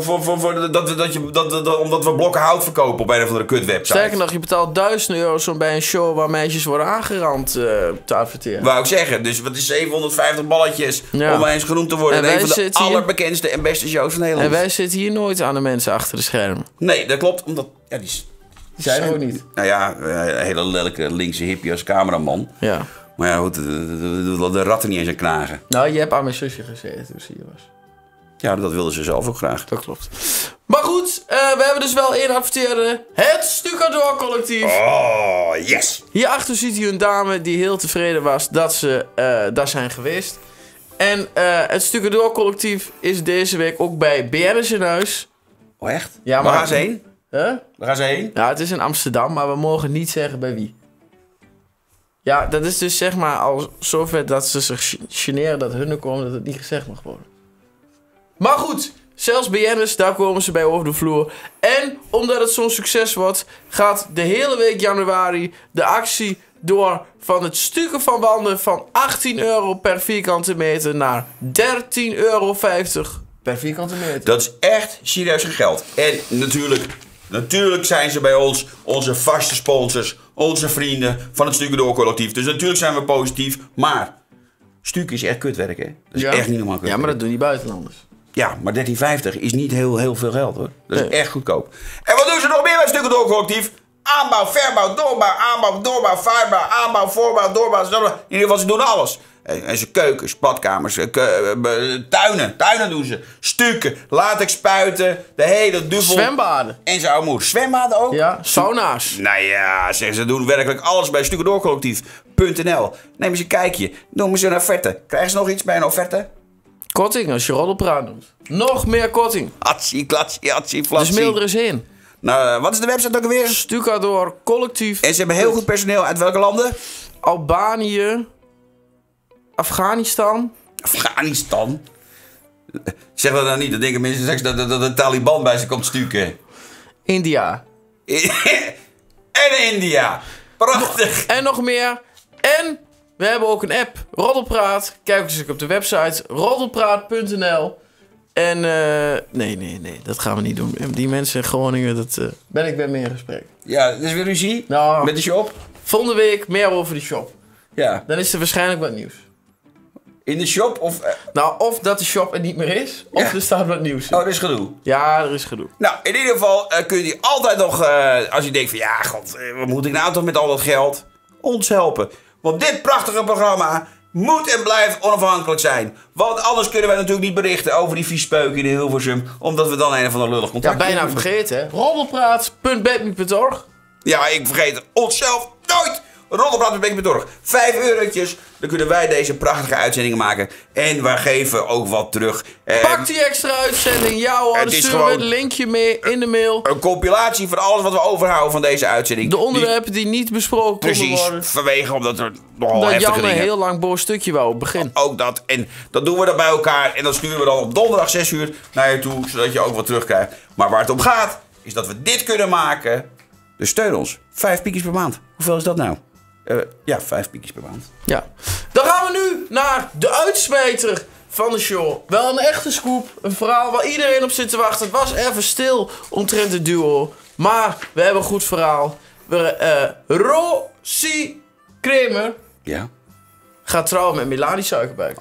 omdat we blokken hout verkopen op een of andere kutwebsite. Sterker nog, je betaalt €1000 om bij een show waar meisjes worden aangerand te adverteren. Wou ik zeggen. Dus wat is 750 balletjes om eens genoemd te worden. Een van de allerbekendste en beste shows van Nederland. En wij zitten hier nooit aan de mensen achter de schermen. Nee, dat klopt. Omdat die zijn er ook niet. Nou ja, een hele lelijke linkse hippie als cameraman. Ja. Maar ja, goed, de ratten niet eens aan knagen. Nou, je hebt aan mijn zusje gezeten toen ze hier was. Ja, dat wilden ze zelf ook graag. Dat klopt. Maar goed, we hebben dus wel één adverteerder. Het Stucador Collectief. Oh, yes. Hierachter ziet u een dame die heel tevreden was dat ze daar zijn geweest. En het Stucador Collectief is deze week ook bij BN'ers in huis. Oh, echt? Ja, waar gaan ze heen? Huh? Waar gaan ze heen? Ja, het is in Amsterdam, maar we mogen niet zeggen bij wie. Ja, dat is dus zeg maar al zover dat ze zich generen dat hun er komen dat het niet gezegd mag worden. Maar goed, zelfs BN'ers, daar komen ze bij over de vloer. En omdat het zo'n succes wordt, gaat de hele week januari de actie door van het stukken van wanden van €18 per vierkante meter naar €13,50 per vierkante meter. Dat is echt serieus geld. En natuurlijk zijn ze bij ons onze vaste sponsors, onze vrienden van het Stucador Collectief. Dus natuurlijk zijn we positief, maar stukken is echt kutwerk, hè? Dat is echt niet normaal kutwerk. Ja, maar dat doen die buitenlanders. Ja, maar €13,50 is niet heel veel geld, hoor. Dat is echt goedkoop. En wat doen ze nog meer bij het Stucador Collectief? Aanbouw, verbouw, doorbouw, aanbouw, doorbouw, vaarbouw, aanbouw, voorbouw, doorbouw. In ieder geval, ze doen alles. En ze keukens, badkamers, tuinen doen ze. Stukken, latex spuiten, de hele duvel. Zwembaden. En zijn oude moeder. Zwembaden ook? Ja, sauna's. Nou ja, ze doen werkelijk alles bij stucadorcollectief.nl. Neem eens een kijkje. Noem eens een offerte. Krijgen ze nog iets bij een offerte? Korting als je roddelpraat doet. Nog meer korting. Atsie, klatsie, atsie, flatsie. Dus mail er eens in. Nou, wat is de website ook alweer? Stucador Collectief. En ze hebben heel goed personeel. Uit welke landen? Albanië. Afghanistan. Afghanistan? Zeg dat nou niet. Dan denken mensen straks dat de Taliban bij ze komt stukken. India. En India. Prachtig. En nog meer. En we hebben ook een app. Roddelpraat. Kijk eens op de website. Roddelpraat.nl. En nee, dat gaan we niet doen. Die mensen in Groningen, ben ik weer mee in gesprek. Ja, dus weer ruzie nou, met de shop. Volgende week meer over de shop. Ja. Dan is er waarschijnlijk wat nieuws. In de shop? Of, Nou, of dat de shop er niet meer is, of er staat wat nieuws in. Oh, er is gedoe. Ja, er is gedoe. Nou, in ieder geval kun je altijd nog, als je denkt van ja, god, wat moet ik nou toch met al dat geld? Ons helpen. Want dit prachtige programma moet en blijft onafhankelijk zijn. Want anders kunnen wij natuurlijk niet berichten over die viespeuken in Hilversum. Omdat we dan een of ander lullig contract Ja, bijna vergeten, hè. Roddelpraat.bedme.org. Ja, ik vergeet het onszelf nooit. Roddelpraat.bedme.org. €5. Dan kunnen wij deze prachtige uitzendingen maken. En wij geven ook wat terug. Pak die extra uitzending. Ja hoor, dan sturen we een linkje mee in de mail. Een compilatie van alles wat we overhouden van deze uitzending. De onderwerpen die niet besproken konden worden. Precies, vanwege omdat er nogal dat heftige Jan een dingen... heel lang boos stukje wou op het begin. Ook dat. En dat doen we dan bij elkaar. En dat sturen we dan op donderdag 6 uur naar je toe. Zodat je ook wat terugkrijgt. Maar waar het om gaat, is dat we dit kunnen maken. Dus steun ons. 5 piekjes per maand. Hoeveel is dat nou? Ja, 5 piekjes per maand. Ja. Dan gaan we nu naar de uitsmijter van de show. Wel een echte scoop. Een verhaal waar iedereen op zit te wachten. Het was even stil omtrent het duo. Maar we hebben een goed verhaal. Rosie Kramer gaat trouwen met Melanie Suikerbuik.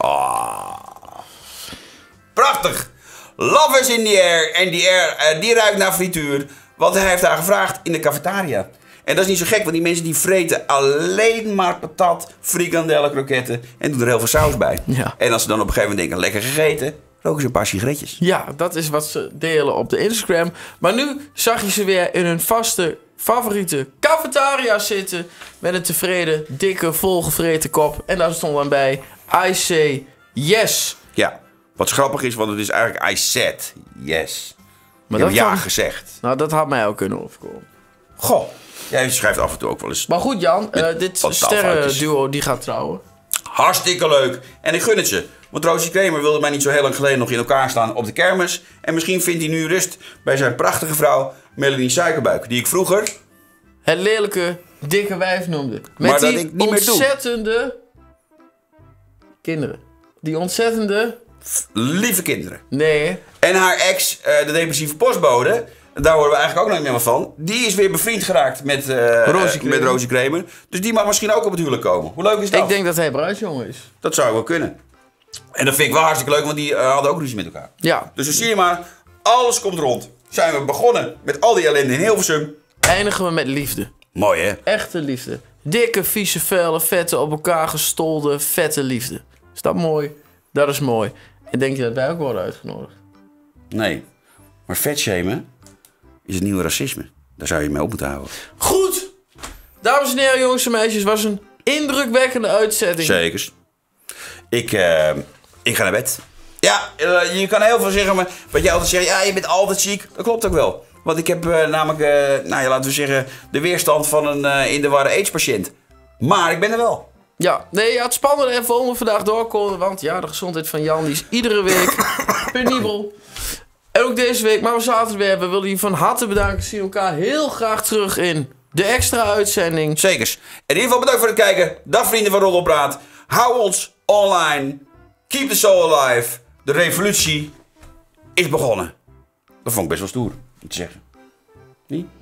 Prachtig. Love is in the air. En die air die ruikt naar frituur. Want hij heeft haar gevraagd in de cafetaria. En dat is niet zo gek, want die mensen die vreten alleen maar patat, frikandellen, kroketten en doen er heel veel saus bij. Ja. En als ze dan op een gegeven moment denken, lekker gegeten, roken ze een paar sigaretjes. Ja, dat is wat ze delen op de Instagram. Maar nu zag je ze weer in hun vaste, favoriete cafetaria zitten. Met een tevreden, dikke, volgevreten kop. En daar stond dan bij, I say yes. Ja, wat grappig is, want het is eigenlijk I said yes. Maar Ik heb dat ja kan- gezegd. Nou, dat had mij ook kunnen overkomen. Goh, jij schrijft af en toe ook wel eens. Maar goed, Jan, dit wat taalfoutjes. sterrenduo die gaat trouwen. Hartstikke leuk. En ik gun het ze. Want Roosje Kramer wilde mij niet zo heel lang geleden nog in elkaar staan op de kermis. En misschien vindt hij nu rust bij zijn prachtige vrouw Melanie Suikerbuik. Die ik vroeger... Het lelijke, dikke wijf noemde. Met Maar dat die ik niet meer doe. ontzettende kinderen. Die ontzettende... Lieve kinderen. Nee, En haar ex, de depressieve postbode... Daar horen we eigenlijk ook nog niet meer van. Die is weer bevriend geraakt met Roosje Kramer. Dus die mag misschien ook op het huwelijk komen. Hoe leuk is dat? ik denk dat hij bruidsjongen is. Dat zou wel kunnen. En dat vind ik wel hartstikke leuk, want die hadden ook ruzie met elkaar. Ja, Dus dan zie je maar, alles komt rond. Zijn we begonnen met al die ellende in Hilversum. eindigen we met liefde. Mooi hè? Echte liefde. Dikke, vieze, vuile, vette, op elkaar gestolde, vette liefde. Is dat mooi? Dat is mooi. En denk je dat wij ook worden uitgenodigd? Nee. Maar vetshamen is het nieuwe racisme. Daar zou je mee op moeten houden. Goed! Dames en heren, jongens en meisjes, was een indrukwekkende uitzetting. Zekers. Ik ga naar bed. Ja, je kan heel veel zeggen, maar wat jij altijd zegt, ja, je bent altijd ziek. Dat klopt ook wel. Want ik heb namelijk, nou ja, laten we zeggen, de weerstand van een in de war AIDS-patiënt. Maar ik ben er wel. Ja, nee, ja, het spannende even om we vandaag doorkomen. Want ja, de gezondheid van Jan die is iedere week penibel. En ook deze week, maar we zaten weer. We willen je van harte bedanken. Zien elkaar heel graag terug in de extra uitzending. Zekers. In ieder geval bedankt voor het kijken. Dag vrienden van Roddelpraat. Hou ons online. Keep the soul alive. De revolutie is begonnen. Dat vond ik best wel stoer om te zeggen. Niet?